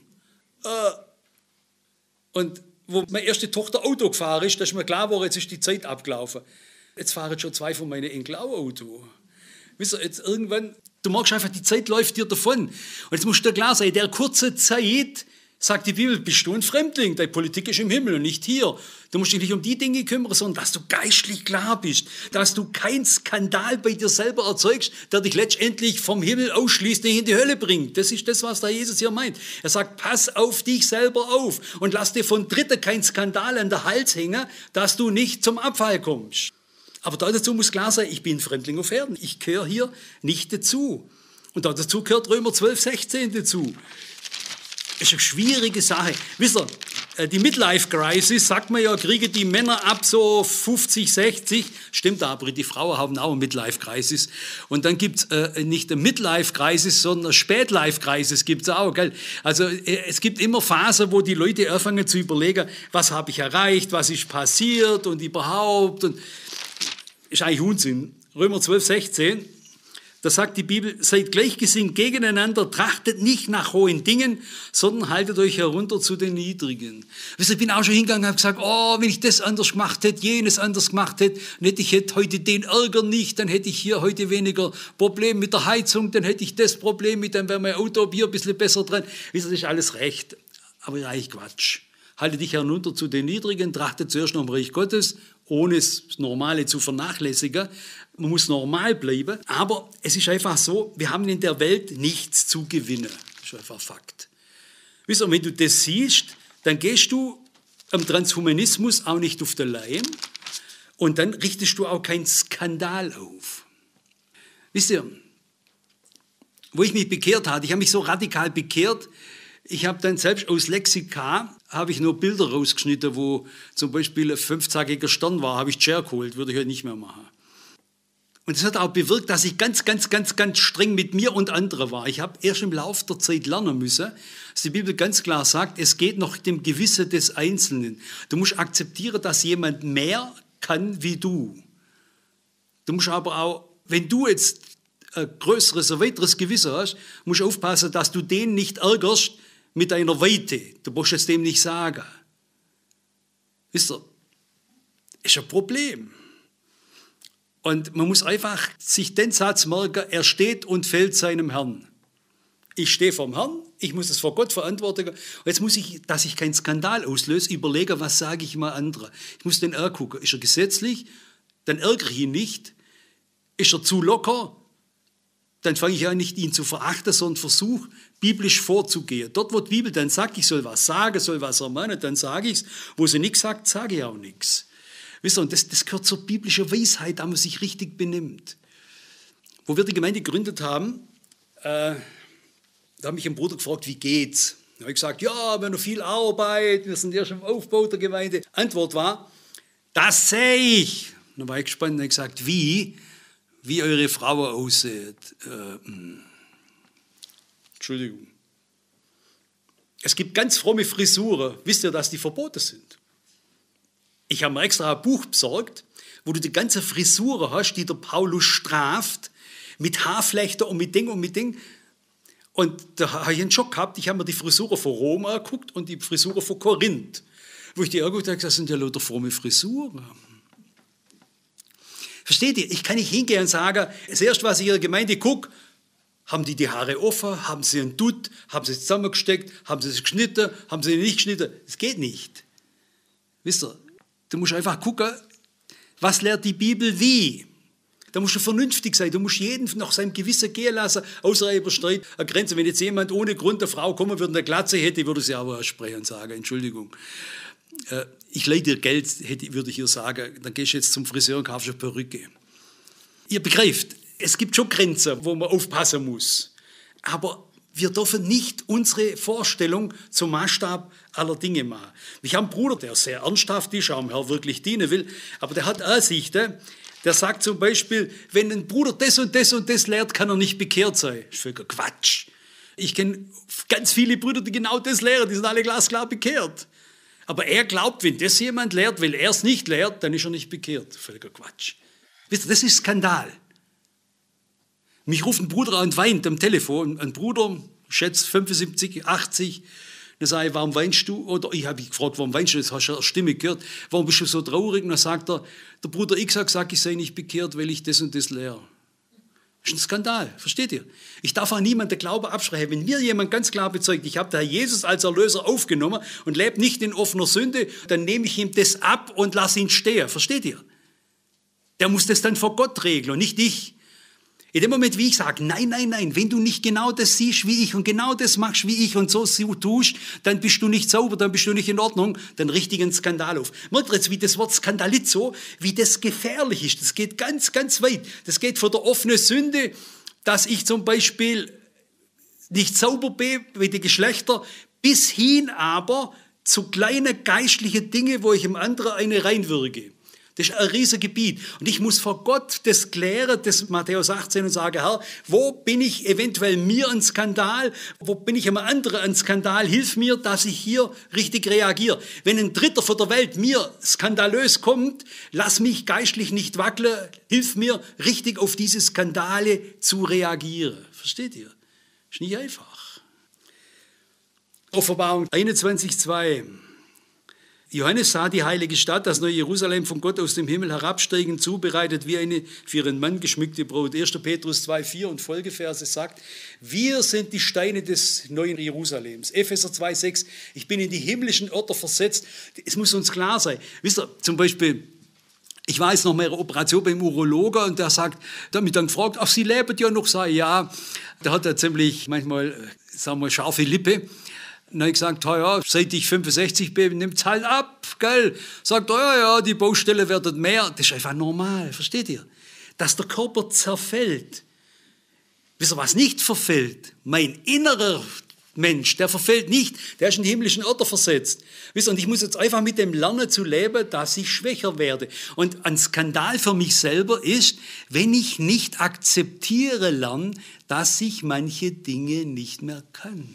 Und wo meine erste Tochter Auto gefahren ist, da ist mir klar geworden, jetzt ist die Zeit abgelaufen. Jetzt fahren schon zwei von meinen Enkel auch Auto. Wisst ihr, jetzt irgendwann, du merkst einfach, die Zeit läuft dir davon. Und jetzt musst du dir klar sein, in der kurzen Zeit, sagt die Bibel, bist du ein Fremdling, deine Politik ist im Himmel und nicht hier. Du musst dich nicht um die Dinge kümmern, sondern dass du geistlich klar bist, dass du keinen Skandal bei dir selber erzeugst, der dich letztendlich vom Himmel ausschließt, dich in die Hölle bringt. Das ist das, was der Jesus hier meint. Er sagt, pass auf dich selber auf und lass dir von Dritten kein Skandal an der Hals hängen, dass du nicht zum Abfall kommst. Aber dazu muss klar sein, ich bin Fremdling auf Erden, ich gehöre hier nicht dazu. Und dazu gehört Römer zwölf, sechzehn dazu. Das ist eine schwierige Sache. Wisst ihr, die Midlife-Crisis, sagt man ja, kriegen die Männer ab so fünfzig, sechzig. Stimmt aber, die Frauen haben auch eine Midlife-Crisis. Und dann gibt es äh, nicht eine Midlife-Crisis, sondern eine Spätlife-Crisis gibt es auch. Gell? Also äh, es gibt immer Phasen, wo die Leute anfangen zu überlegen, was habe ich erreicht, was ist passiert und überhaupt. Und ist eigentlich Unsinn. Römer zwölf, sechzehn. Da sagt die Bibel, seid gleichgesinnt gegeneinander, trachtet nicht nach hohen Dingen, sondern haltet euch herunter zu den Niedrigen. Ich bin auch schon hingegangen und habe gesagt, oh, wenn ich das anders gemacht hätte, jenes anders gemacht hätte, und ich hätte heute den Ärger nicht, dann hätte ich hier heute weniger Probleme mit der Heizung, dann hätte ich das Problem mit, dann wäre mein Auto hier ein bisschen besser dran. Das ist alles recht, aber eigentlich Quatsch. Halte dich herunter zu den Niedrigen, trachte zuerst nach dem Reich Gottes, ohne das Normale zu vernachlässigen. Man muss normal bleiben, aber es ist einfach so, wir haben in der Welt nichts zu gewinnen. Das ist einfach Fakt. Wisst ihr, wenn du das siehst, dann gehst du am Transhumanismus auch nicht auf den Leim und dann richtest du auch keinen Skandal auf. Wisst ihr, wo ich mich bekehrt hatte, ich habe mich so radikal bekehrt, ich habe dann selbst aus Lexika, habe ich nur Bilder rausgeschnitten, wo zum Beispiel ein fünfzackiger Stern war, habe ich Chair geholt, würde ich heute nicht mehr machen. Und das hat auch bewirkt, dass ich ganz, ganz, ganz, ganz streng mit mir und anderen war. Ich habe erst im Laufe der Zeit lernen müssen, dass die Bibel ganz klar sagt, es geht nach dem Gewissen des Einzelnen. Du musst akzeptieren, dass jemand mehr kann wie du. Du musst aber auch, wenn du jetzt ein größeres, ein weiteres Gewissen hast, musst du aufpassen, dass du den nicht ärgerst mit deiner Weite. Du musst es dem nicht sagen. Wisst ihr, ist ein Problem. Und man muss einfach sich den Satz merken, er steht und fällt seinem Herrn. Ich stehe vom Herrn, ich muss es vor Gott verantworten. Und jetzt muss ich, dass ich keinen Skandal auslöse, überlegen, was sage ich mal anderen. Ich muss den angucken. Ist er gesetzlich? Dann ärgere ich ihn nicht. Ist er zu locker? Dann fange ich an, nicht ihn zu verachten, sondern versuche, biblisch vorzugehen. Dort, wo die Bibel dann sagt, ich soll was sagen, soll was ermahnen, dann sage ich es. Wo sie nichts sagt, sage ich auch nichts. Wisst ihr, und das, das gehört zur biblischen Weisheit, da man sich richtig benimmt. Wo wir die Gemeinde gegründet haben, äh, da hat mich ein Bruder gefragt, wie geht's? Da habe ich gesagt, ja, wir haben noch viel Arbeit, wir sind erst im Aufbau der Gemeinde. Antwort war, das sehe ich. Und dann war ich gespannt und habe gesagt, wie? Wie eure Frau aussieht. Äh, Entschuldigung. Es gibt ganz fromme Frisuren. Wisst ihr, dass die verboten sind? Ich habe mir extra ein Buch besorgt, wo du die ganze Frisuren hast, die der Paulus straft, mit Haarflechter und mit Ding und mit Ding. Und da habe ich einen Schock gehabt. Ich habe mir die Frisuren von Rom angeguckt und die Frisuren von Korinth. Wo ich die angeguckt habe, das sind ja lauter fromme Frisuren. Versteht ihr? Ich kann nicht hingehen und sagen, das Erste, was ich in der Gemeinde gucke, haben die die Haare offen, haben sie einen Dutt, haben sie es zusammengesteckt, haben sie es geschnitten, haben sie es nicht geschnitten. Das geht nicht. Wisst ihr? Du musst einfach gucken, was lehrt die Bibel wie. Da musst du vernünftig sein. Du musst jeden nach seinem Gewissen gehen lassen, außer er überschreitet eine Grenze. Wenn jetzt jemand ohne Grund eine Frau kommen würde und eine Glatze hätte, würde sie aber sprechen und sagen, Entschuldigung, ich leihe dir Geld, hätte, würde ich ihr sagen, dann gehst du jetzt zum Friseur und kaufst eine Perücke. Ihr begreift, es gibt schon Grenzen, wo man aufpassen muss. Aber wir dürfen nicht unsere Vorstellung zum Maßstab aller Dinge machen. Ich habe einen Bruder, der sehr ernsthaft ist, auch dem Herrn wirklich dienen will, aber der hat Ansichten. Der sagt zum Beispiel, wenn ein Bruder das und das und das lehrt, kann er nicht bekehrt sein. Das ist völliger Quatsch. Ich kenne ganz viele Brüder, die genau das lehren, die sind alle glasklar bekehrt. Aber er glaubt, wenn das jemand lehrt, weil er es nicht lehrt, dann ist er nicht bekehrt. Völliger Quatsch. Wisst ihr, das ist Skandal. Mich ruft ein Bruder an und weint am Telefon. Ein Bruder, schätzt fünfundsiebzig, achtzig, Dann sage ich, warum weinst du? Oder ich habe ihn gefragt, warum weinst du? Das hast du eine Stimme gehört. Warum bist du so traurig? Und dann sagt er, der Bruder X hat gesagt, ich sei nicht bekehrt, weil ich das und das lehre. Das ist ein Skandal, versteht ihr? Ich darf auch niemanden den Glauben absprechen. Wenn mir jemand ganz klar bezeugt, ich habe den Herr Jesus als Erlöser aufgenommen und lebe nicht in offener Sünde, dann nehme ich ihm das ab und lasse ihn stehen. Versteht ihr? Der muss das dann vor Gott regeln und nicht ich. In dem Moment, wie ich sage, nein, nein, nein, wenn du nicht genau das siehst wie ich und genau das machst wie ich und so tust, dann bist du nicht sauber, dann bist du nicht in Ordnung, dann richte ich einen Skandal auf. Merkt ihr jetzt, wie das Wort Skandalizo, wie das gefährlich ist. Das geht ganz, ganz weit. Das geht von der offenen Sünde, dass ich zum Beispiel nicht sauber bin mit den Geschlechtern, bis hin aber zu kleinen geistlichen Dingen, wo ich im anderen eine reinwirke. Das ist ein riesiges Gebiet. Und ich muss vor Gott das klären, das Matthäus achtzehn, und sage, Herr, wo bin ich eventuell mir ein Skandal? Wo bin ich einem anderen ein Skandal? Hilf mir, dass ich hier richtig reagiere. Wenn ein Dritter von der Welt mir skandalös kommt, lass mich geistlich nicht wackeln. Hilf mir, richtig auf diese Skandale zu reagieren. Versteht ihr? Ist nicht einfach. Offenbarung einundzwanzig, zwei. Johannes sah die heilige Stadt, das neue Jerusalem, von Gott aus dem Himmel herabsteigen, zubereitet wie eine für ihren Mann geschmückte Braut. erster Petrus zwei, vier und Folgeverse sagt, wir sind die Steine des neuen Jerusalems. Epheser zwei, sechs, ich bin in die himmlischen Orte versetzt. Es muss uns klar sein. Wisst ihr, zum Beispiel, ich war jetzt noch mal eine Operation beim Urologen und der sagt, der hat mich dann gefragt, ach, Sie leben ja noch? Sag ich, ja. Der hat ja ziemlich, manchmal, sagen wir, scharfe Lippe. Dann habe ich gesagt, ja, seit ich fünfundsechzig bin, nimmt es halt ab, gell? Sagt, ja, ja, die Baustelle werden mehr. Das ist einfach normal, versteht ihr? Dass der Körper zerfällt. Wisst ihr, was nicht verfällt? Mein innerer Mensch, der verfällt nicht, der ist in die himmlischen Orte versetzt. Wisst ihr, und ich muss jetzt einfach mit dem lernen zu leben, dass ich schwächer werde. Und ein Skandal für mich selber ist, wenn ich nicht akzeptiere lerne, dass ich manche Dinge nicht mehr kann.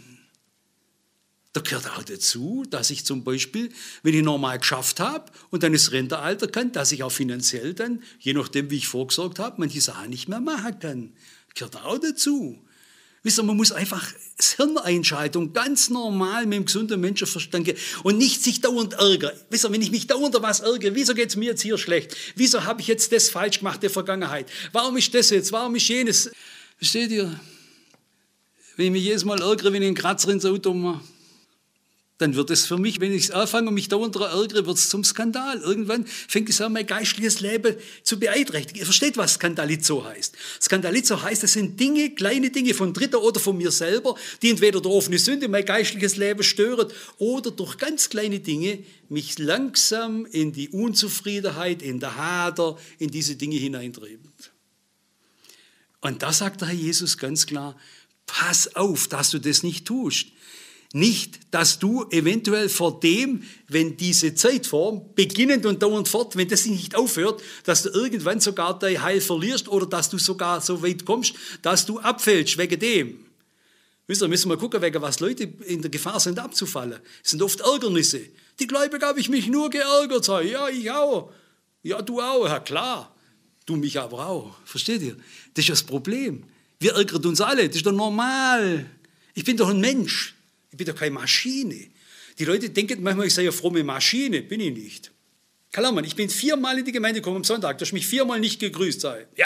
Da gehört auch dazu, dass ich zum Beispiel, wenn ich normal geschafft habe und dann das Rentenalter kann, dass ich auch finanziell dann, je nachdem wie ich vorgesorgt habe, manche Sachen nicht mehr machen kann. Das gehört auch dazu. Wisst ihr, man muss einfach das Hirn einschalten und ganz normal mit dem gesunden Menschenverstand gehen und nicht sich dauernd ärgern. Wisst ihr, wenn ich mich dauernd was ärgere, wieso geht es mir jetzt hier schlecht? Wieso habe ich jetzt das falsch gemacht in der Vergangenheit? Warum ist das jetzt? Warum ist jenes? Versteht ihr? Wenn ich mich jedes Mal ärgere, wenn ich einen Kratzer ins Auto mache, dann wird es für mich, wenn ich es anfange und mich dauernd ärgere, wird es zum Skandal. Irgendwann fängt es an, mein geistliches Leben zu beeinträchtigen. Ihr versteht, was Skandalizo heißt. Skandalizo heißt, es sind Dinge, kleine Dinge von Dritter oder von mir selber, die entweder durch offene Sünde mein geistliches Leben stören oder durch ganz kleine Dinge mich langsam in die Unzufriedenheit, in der Hader, in diese Dinge hineintreiben. Und da sagt der Herr Jesus ganz klar, pass auf, dass du das nicht tust. Nicht, dass du eventuell vor dem, wenn diese Zeitform beginnend und dauernd fort, wenn das nicht aufhört, dass du irgendwann sogar dein Heil verlierst oder dass du sogar so weit kommst, dass du abfällst wegen dem. Wisst ihr, müssen wir gucken, wegen was Leute in der Gefahr sind abzufallen. Es sind oft Ärgernisse. Die Gläubige habe ich mich nur geärgert. Sag ich, ja, ich auch. Ja, du auch. Ja, klar. Du mich aber auch. Versteht ihr? Das ist das Problem. Wir ärgern uns alle. Das ist doch normal. Ich bin doch ein Mensch. Ich bin doch keine Maschine. Die Leute denken manchmal, ich sei eine fromme Maschine. Bin ich nicht. Karl Hermann, ich bin viermal in die Gemeinde gekommen am Sonntag. Du hast mich viermal nicht gegrüßt. Sei. Ja.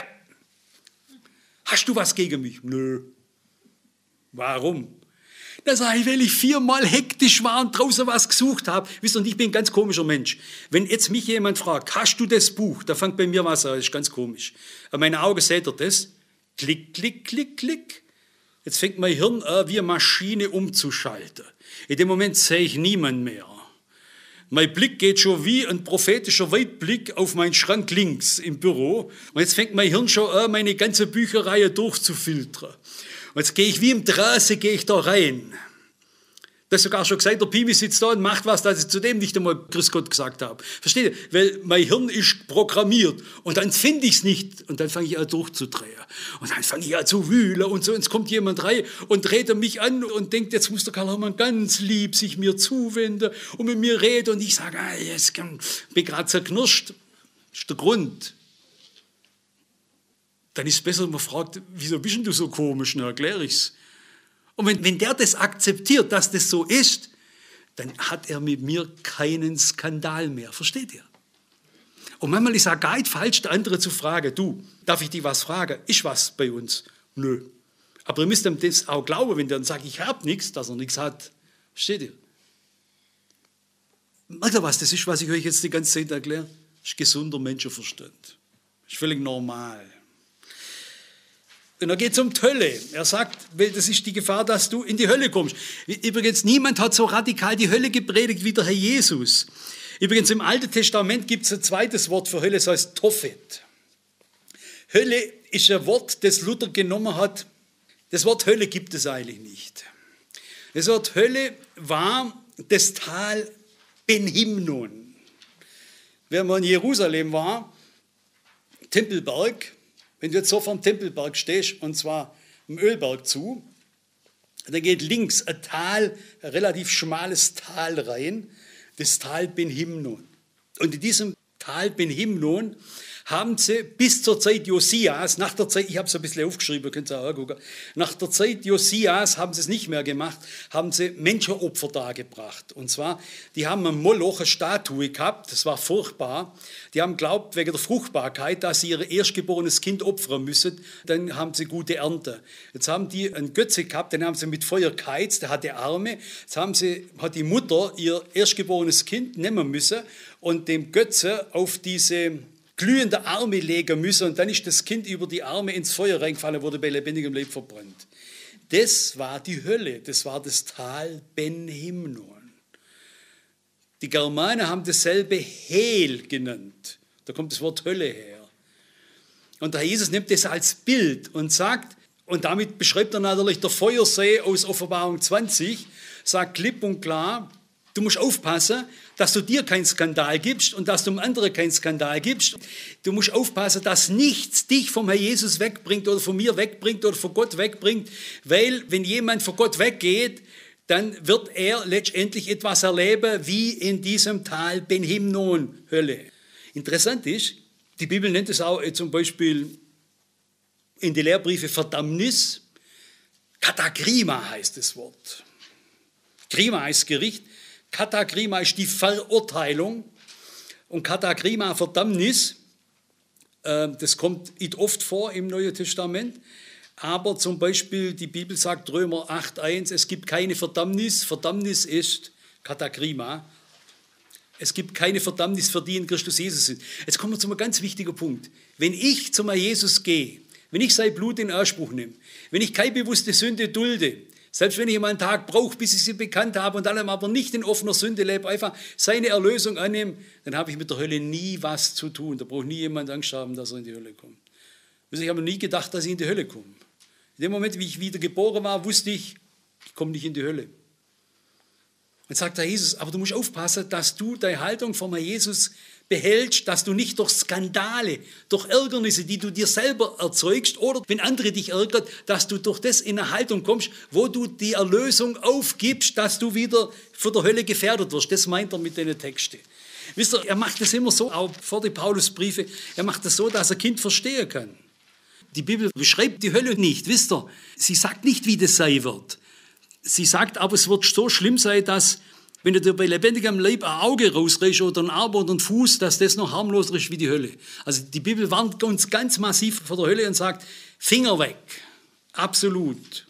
Hast du was gegen mich? Nö. Warum? Da sage ich, weil ich viermal hektisch war und draußen was gesucht habe. Wisst ihr, und ich bin ein ganz komischer Mensch. Wenn jetzt mich jemand fragt, hast du das Buch? Da fängt bei mir was an. Das ist ganz komisch. An meinen Augen seht ihr das. Klick, klick, klick, klick. Jetzt fängt mein Hirn an, wie eine Maschine umzuschalten. In dem Moment sehe ich niemanden mehr. Mein Blick geht schon wie ein prophetischer Weitblick auf meinen Schrank links im Büro. Und jetzt fängt mein Hirn schon an, meine ganze Bücherreihe durchzufiltern. Und jetzt gehe ich wie im Drase, gehe ich da rein. Das ist sogar schon gesagt, der Pimi sitzt da und macht was, dass ich zu dem nicht einmal Grüß Gott gesagt habe. Versteht ihr? Weil mein Hirn ist programmiert und dann finde ich es nicht und dann fange ich an durchzudrehen. Und dann fange ich an zu wühlen und so. Und es kommt jemand rein und dreht mich an und denkt, jetzt muss der Karl Hermann ganz lieb sich mir zuwenden und mit mir reden. Und ich sage, ah, jetzt bin gerade zerknirscht. Das ist der Grund. Dann ist es besser, man fragt, wieso bist du so komisch? Dann erkläre ich es. Und wenn, wenn der das akzeptiert, dass das so ist, dann hat er mit mir keinen Skandal mehr. Versteht ihr? Und manchmal ist es gar nicht falsch, der andere zu fragen, du, darf ich dich was fragen? Ist was bei uns? Nö. Aber ihr müsst ihm das auch glauben, wenn der dann sagt, ich habe nichts, dass er nichts hat. Versteht ihr? Merkt ihr was, das ist, was ich euch jetzt die ganze Zeit erkläre? Das ist gesunder Menschenverstand. Das ist völlig normal. Und dann geht es um die Hölle. Er sagt, das ist die Gefahr, dass du in die Hölle kommst. Übrigens, niemand hat so radikal die Hölle gepredigt wie der Herr Jesus. Übrigens, im Alten Testament gibt es ein zweites Wort für Hölle, das heißt Tophet. Hölle ist ein Wort, das Luther genommen hat. Das Wort Hölle gibt es eigentlich nicht. Das Wort Hölle war das Tal Ben Hinnom. Wenn man in Jerusalem war, Tempelberg, wenn du jetzt so vom Tempelberg stehst, und zwar im Ölberg zu, dann geht links ein Tal, ein relativ schmales Tal rein, das Tal Ben Hinnom. Und in diesem Tal Ben Hinnom haben sie bis zur Zeit Josias, nach der Zeit, ich habe es ein bisschen aufgeschrieben, könnt ihr auch gucken, nach der Zeit Josias haben sie es nicht mehr gemacht, haben sie Menschenopfer dargebracht. Und zwar, die haben einen Moloch, eine Statue gehabt, das war furchtbar. Die haben geglaubt, wegen der Fruchtbarkeit, dass sie ihr erstgeborenes Kind opfern müssen, dann haben sie gute Ernte. Jetzt haben die einen Götze gehabt, den haben sie mit Feuer geheizt, der hatte Arme. Jetzt haben sie, hat die Mutter ihr erstgeborenes Kind nehmen müssen und dem Götze auf diese glühende Arme legen müssen und dann ist das Kind über die Arme ins Feuer reingefallen, wurde bei lebendigem Leib verbrannt. Das war die Hölle, das war das Tal Ben Hinnom. Die Germanen haben dasselbe Hel genannt, da kommt das Wort Hölle her. Und der Herr Jesus nimmt das als Bild und sagt, und damit beschreibt er natürlich der Feuersee aus Offenbarung zwanzig, sagt klipp und klar, du musst aufpassen, dass du dir keinen Skandal gibst und dass du dem anderen keinen Skandal gibst. Du musst aufpassen, dass nichts dich vom Herr Jesus wegbringt oder von mir wegbringt oder von Gott wegbringt, weil wenn jemand von Gott weggeht, dann wird er letztendlich etwas erleben wie in diesem Tal Ben Hinnom, Hölle. Interessant ist, die Bibel nennt es auch zum Beispiel in die Lehrbriefe Verdammnis. Katakrima heißt das Wort. Krima heißt Gericht. Katakrima ist die Verurteilung und Katakrima, Verdammnis, äh, das kommt nicht oft vor im Neuen Testament, aber zum Beispiel die Bibel sagt Römer acht eins, es gibt keine Verdammnis, Verdammnis ist Katakrima, es gibt keine Verdammnis für die in Christus Jesus sind. Jetzt kommen wir zu einem ganz wichtigen Punkt. Wenn ich zum Herrn Jesus gehe, wenn ich sein Blut in Anspruch nehme, wenn ich keine bewusste Sünde dulde, selbst wenn ich immer einen Tag brauche, bis ich sie bekannt habe und allem aber nicht in offener Sünde lebe, einfach seine Erlösung annehme, dann habe ich mit der Hölle nie was zu tun. Da braucht nie jemand Angst haben, dass er in die Hölle kommt. Ich habe nie gedacht, dass ich in die Hölle komme. In dem Moment, wie ich wieder geboren war, wusste ich, ich komme nicht in die Hölle. Jetzt sagt der Jesus, aber du musst aufpassen, dass du deine Haltung vom Herrn Jesus behältst, dass du nicht durch Skandale, durch Ärgernisse, die du dir selber erzeugst oder wenn andere dich ärgern, dass du durch das in eine Haltung kommst, wo du die Erlösung aufgibst, dass du wieder vor der Hölle gefährdet wirst. Das meint er mit den Texten. Wisst ihr, er macht das immer so, auch vor den Paulusbriefe, er macht das so, dass ein Kind verstehen kann. Die Bibel beschreibt die Hölle nicht, wisst ihr. Sie sagt nicht, wie das sein wird. Sie sagt aber, es wird so schlimm sein, dass wenn du dir bei lebendigem Leib ein Auge rausreißt oder ein Arm oder ein Fuß, dass das noch harmloser ist wie die Hölle. Also die Bibel warnt uns ganz massiv vor der Hölle und sagt, Finger weg, absolut.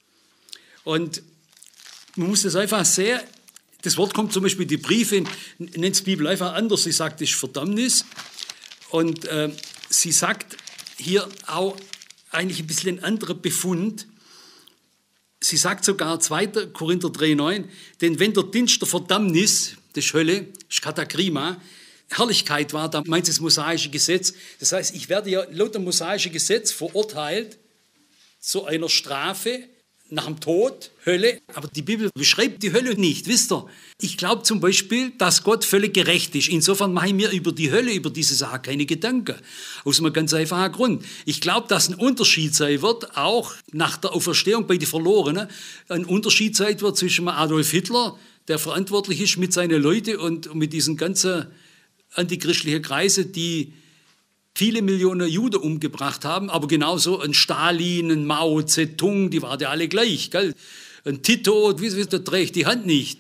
Und man muss das einfach sehr, das Wort kommt zum Beispiel, die Briefe, nennt die Bibel einfach anders, sie sagt, das ist Verdammnis. Und äh, sie sagt hier auch eigentlich ein bisschen ein anderer Befund. Sie sagt sogar zweiter Korinther drei neun, denn wenn der Dienst der Verdammnis, das ist Hölle, das ist Katakrima, Herrlichkeit war, da meint das mosaische Gesetz. Das heißt, ich werde ja laut dem mosaischen Gesetz verurteilt zu einer Strafe nach dem Tod, Hölle. Aber die Bibel beschreibt die Hölle nicht, wisst ihr? Ich glaube zum Beispiel, dass Gott völlig gerecht ist. Insofern mache ich mir über die Hölle, über diese Sache keine Gedanken. Aus einem ganz einfachen Grund. Ich glaube, dass ein Unterschied sein wird, auch nach der Auferstehung bei den Verlorenen, ein Unterschied sein wird zwischen Adolf Hitler, der verantwortlich ist mit seinen Leuten und mit diesen ganzen antichristlichen Kreisen, die viele Millionen Juden umgebracht haben, aber genauso ein Stalin, ein Mao Zedong, die waren ja alle gleich. Gell? Ein Tito, wie, wie, der trägt die Hand nicht.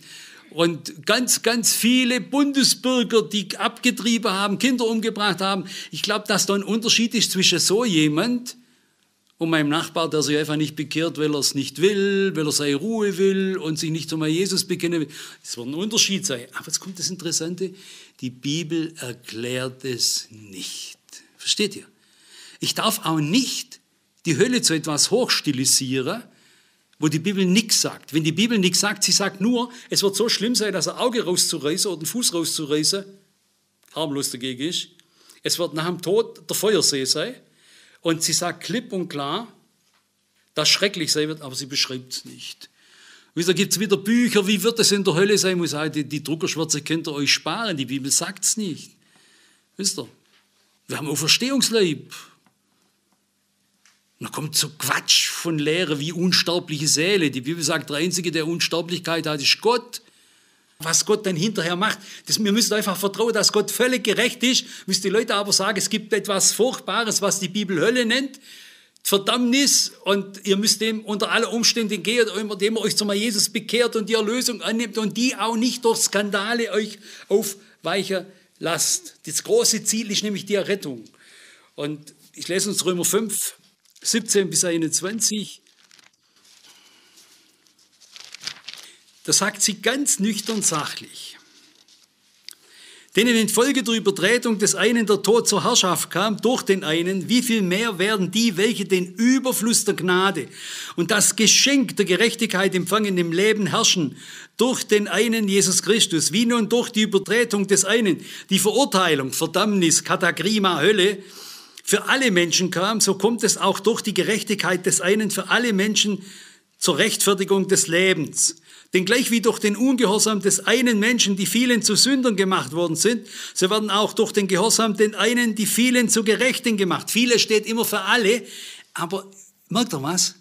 Und ganz, ganz viele Bundesbürger, die abgetrieben haben, Kinder umgebracht haben. Ich glaube, dass da ein Unterschied ist zwischen so jemand und meinem Nachbar, der sich einfach nicht bekehrt, weil er es nicht will, weil er seine Ruhe will und sich nicht zum Jesus bekennen will. Das wird ein Unterschied sein. Aber jetzt kommt das Interessante, die Bibel erklärt es nicht. Versteht ihr? Ich darf auch nicht die Hölle zu etwas hochstilisieren, wo die Bibel nichts sagt. Wenn die Bibel nichts sagt, sie sagt nur, es wird so schlimm sein, dass ein Auge rauszureißen oder einen Fuß rauszureißen harmlos dagegen ist. Es wird nach dem Tod der Feuersee sein. Und sie sagt klipp und klar, dass schrecklich sein wird, aber sie beschreibt es nicht. Wieso gibt es wieder Bücher, wie wird es in der Hölle sein? Ich muss sagen, die, die Druckerschwärze könnt ihr euch sparen, die Bibel sagt es nicht. Wisst ihr? Wir haben Auferstehungsleib. Und da kommt so Quatsch von Lehre wie unsterbliche Seele. Die Bibel sagt, der Einzige, der Unsterblichkeit hat, ist Gott. Was Gott dann hinterher macht, das, wir müssen einfach vertrauen, dass Gott völlig gerecht ist. Müssen die Leute aber sagen, es gibt etwas Furchtbares, was die Bibel Hölle nennt, Verdammnis, und ihr müsst dem unter allen Umständen gehen, indem ihr euch zum Jesus bekehrt und die Erlösung annimmt und die auch nicht durch Skandale euch aufweichen lasst. Das große Ziel ist nämlich die Errettung. Und ich lese uns Römer fünf, siebzehn bis einundzwanzig. Da sagt sie ganz nüchtern sachlich. Denn infolge der Übertretung des einen der Tod zur Herrschaft kam, durch den einen, wie viel mehr werden die, welche den Überfluss der Gnade und das Geschenk der Gerechtigkeit empfangen, im Leben herrschen, durch den einen Jesus Christus, wie nun durch die Übertretung des einen die Verurteilung, Verdammnis, Katagrima, Hölle, für alle Menschen kam, so kommt es auch durch die Gerechtigkeit des einen für alle Menschen zur Rechtfertigung des Lebens. Denn gleich wie durch den Ungehorsam des einen Menschen die vielen zu Sündern gemacht worden sind, so werden auch durch den Gehorsam den einen die vielen zu Gerechten gemacht. Viele steht immer für alle, aber merkt ihr was?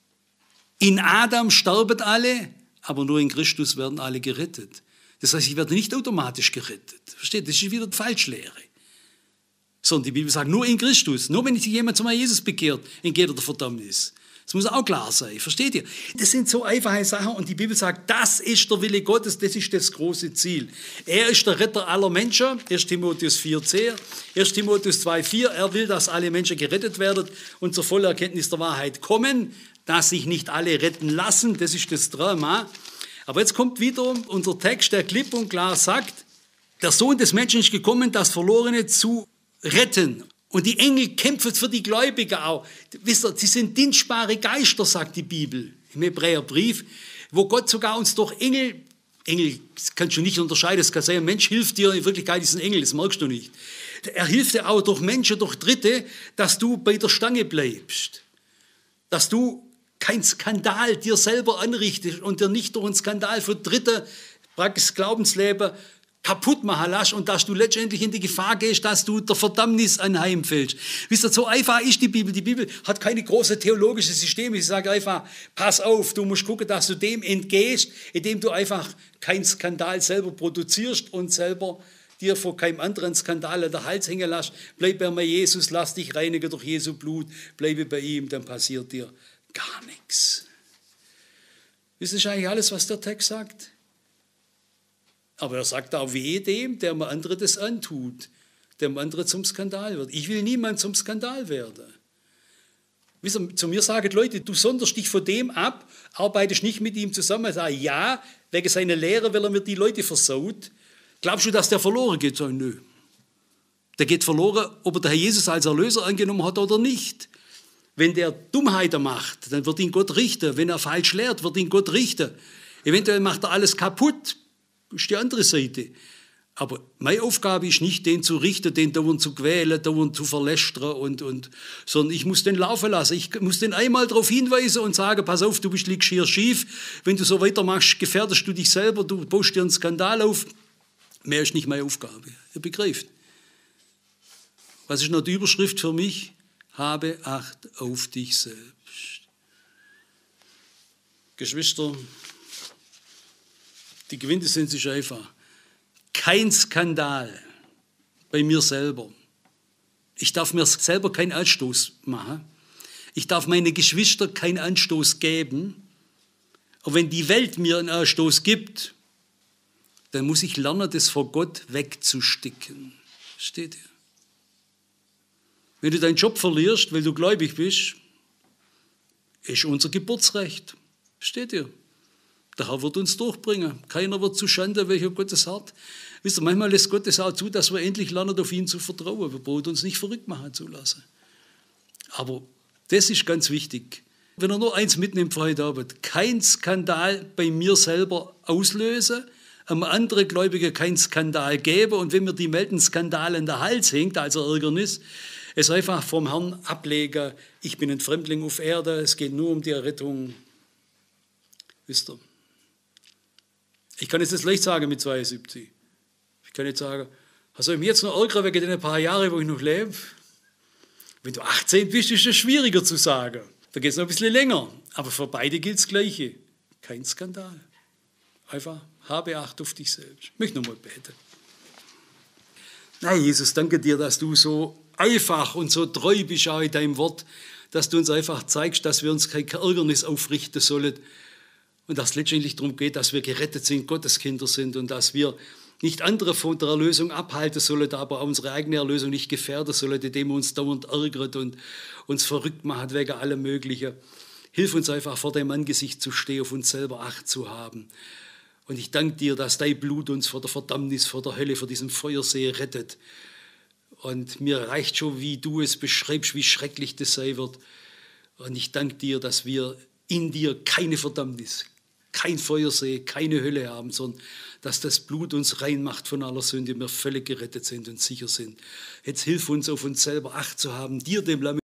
In Adam sterben alle, aber nur in Christus werden alle gerettet. Das heißt, ich werde nicht automatisch gerettet. Versteht? Das ist wieder die Falschlehre. Sondern die Bibel sagt, nur in Christus, nur wenn sich jemand zu Jesus bekehrt, entgeht er der Verdammnis. Das muss auch klar sein, versteht ihr? Das sind so einfache Sachen und die Bibel sagt, das ist der Wille Gottes, das ist das große Ziel. Er ist der Retter aller Menschen, erster Timotheus vier zehn, erster Timotheus zwei vier, er will, dass alle Menschen gerettet werden und zur vollen Erkenntnis der Wahrheit kommen, dass sich nicht alle retten lassen, das ist das Drama. Aber jetzt kommt wieder unser Text, der klipp und klar sagt, der Sohn des Menschen ist gekommen, das Verlorene zu retten. Und die Engel kämpfen für die Gläubigen auch. Wisst ihr, sie sind dienstbare Geister, sagt die Bibel im Hebräerbrief, wo Gott sogar uns durch Engel, Engel kannst du nicht unterscheiden, es kann sein, ein Mensch hilft dir, in Wirklichkeit ist ein Engel, das merkst du nicht. Er hilft dir auch durch Menschen, durch Dritte, dass du bei der Stange bleibst. Dass du keinen Skandal dir selber anrichtest und dir nicht durch einen Skandal für Dritte praktisch das Glaubensleben kaputt machen lässt und dass du letztendlich in die Gefahr gehst, dass du der Verdammnis anheimfällst. Wisst ihr, so einfach ist die Bibel. Die Bibel hat keine große theologische Systeme. Ich sage einfach, pass auf, du musst gucken, dass du dem entgehst, indem du einfach keinen Skandal selber produzierst und selber dir vor keinem anderen Skandal an der Hals hängen lässt. Bleib bei Jesus, lass dich reinigen durch Jesu Blut, bleibe bei ihm, dann passiert dir gar nichts. Wisst ihr, das ist eigentlich alles, was der Text sagt? Aber er sagt auch, wehe dem, der dem anderen das antut, der dem anderen zum Skandal wird. Ich will niemand zum Skandal werden. Wisst ihr, zu mir sagen Leute, du sonderst dich von dem ab, arbeitest nicht mit ihm zusammen. Ich sage, ja, wegen seiner Lehre, weil er mir die Leute versaut. Glaubst du, dass der verloren geht? Sag ich, nö. Der geht verloren, ob er den Herr Jesus als Erlöser angenommen hat oder nicht. Wenn der Dummheiten macht, dann wird ihn Gott richten. Wenn er falsch lehrt, wird ihn Gott richten. Eventuell macht er alles kaputt. Das ist die andere Seite. Aber meine Aufgabe ist nicht, den zu richten, den dauernd zu quälen, dauernd zu verlästern, und, und, sondern ich muss den laufen lassen. Ich muss den einmal darauf hinweisen und sagen, pass auf, du bist, liegst hier schief. Wenn du so weitermachst, gefährdest du dich selber, du baust dir einen Skandal auf. Mehr ist nicht meine Aufgabe. Ihr begreift. Was ist noch die Überschrift für mich? Habe Acht auf dich selbst. Geschwister, die Quintessenz ist einfach, kein Skandal bei mir selber. Ich darf mir selber keinen Anstoß machen. Ich darf meine Geschwister keinen Anstoß geben. Und wenn die Welt mir einen Anstoß gibt, dann muss ich lernen, das vor Gott wegzusticken. Steht ihr? Wenn du deinen Job verlierst, weil du gläubig bist, ist unser Geburtsrecht. Steht ihr? Der Herr wird uns durchbringen. Keiner wird zu Schande, welcher Gottes hat. Wisst ihr, manchmal lässt Gott es auch zu, dass wir endlich lernen, auf ihn zu vertrauen. Wir brauchen uns nicht verrückt machen zu lassen. Aber das ist ganz wichtig. Wenn er nur eins mitnimmt für heute Abend, kein Skandal bei mir selber auslösen, einem anderen Gläubigen keinen Skandal geben und wenn mir die melden Skandal in der Hals hängt, also Ärgernis, es einfach vom Herrn ablegen, ich bin ein Fremdling auf Erde, es geht nur um die Errettung. Wisst ihr? Ich kann jetzt das leicht sagen mit zweiundsiebzig. Ich kann jetzt sagen, soll ich mich jetzt noch ärgern wegen den paar Jahre, wo ich noch lebe? Wenn du achtzehn bist, ist es schwieriger zu sagen. Da geht es noch ein bisschen länger. Aber für beide gilt das Gleiche. Kein Skandal. Einfach habe Acht auf dich selbst. Ich möchte nochmal beten. Na, Jesus, danke dir, dass du so einfach und so treu bist auch in deinem Wort, dass du uns einfach zeigst, dass wir uns kein Ärgernis aufrichten sollen und dass es letztendlich darum geht, dass wir gerettet sind, Gotteskinder sind und dass wir nicht andere von der Erlösung abhalten sollen, aber unsere eigene Erlösung nicht gefährden sollen, indem wir uns dauernd ärgert und uns verrückt machen wegen allem Möglichen. Hilf uns einfach vor deinem Angesicht zu stehen, auf uns selber Acht zu haben. Und ich danke dir, dass dein Blut uns vor der Verdammnis, vor der Hölle, vor diesem Feuersee rettet. Und mir reicht schon, wie du es beschreibst, wie schrecklich das sein wird. Und ich danke dir, dass wir in dir keine Verdammnis, kein Feuersee, keine Hölle haben, sondern dass das Blut uns rein macht von aller Sünde, wir völlig gerettet sind und sicher sind. Jetzt hilf uns, auf uns selber Acht zu haben, dir dem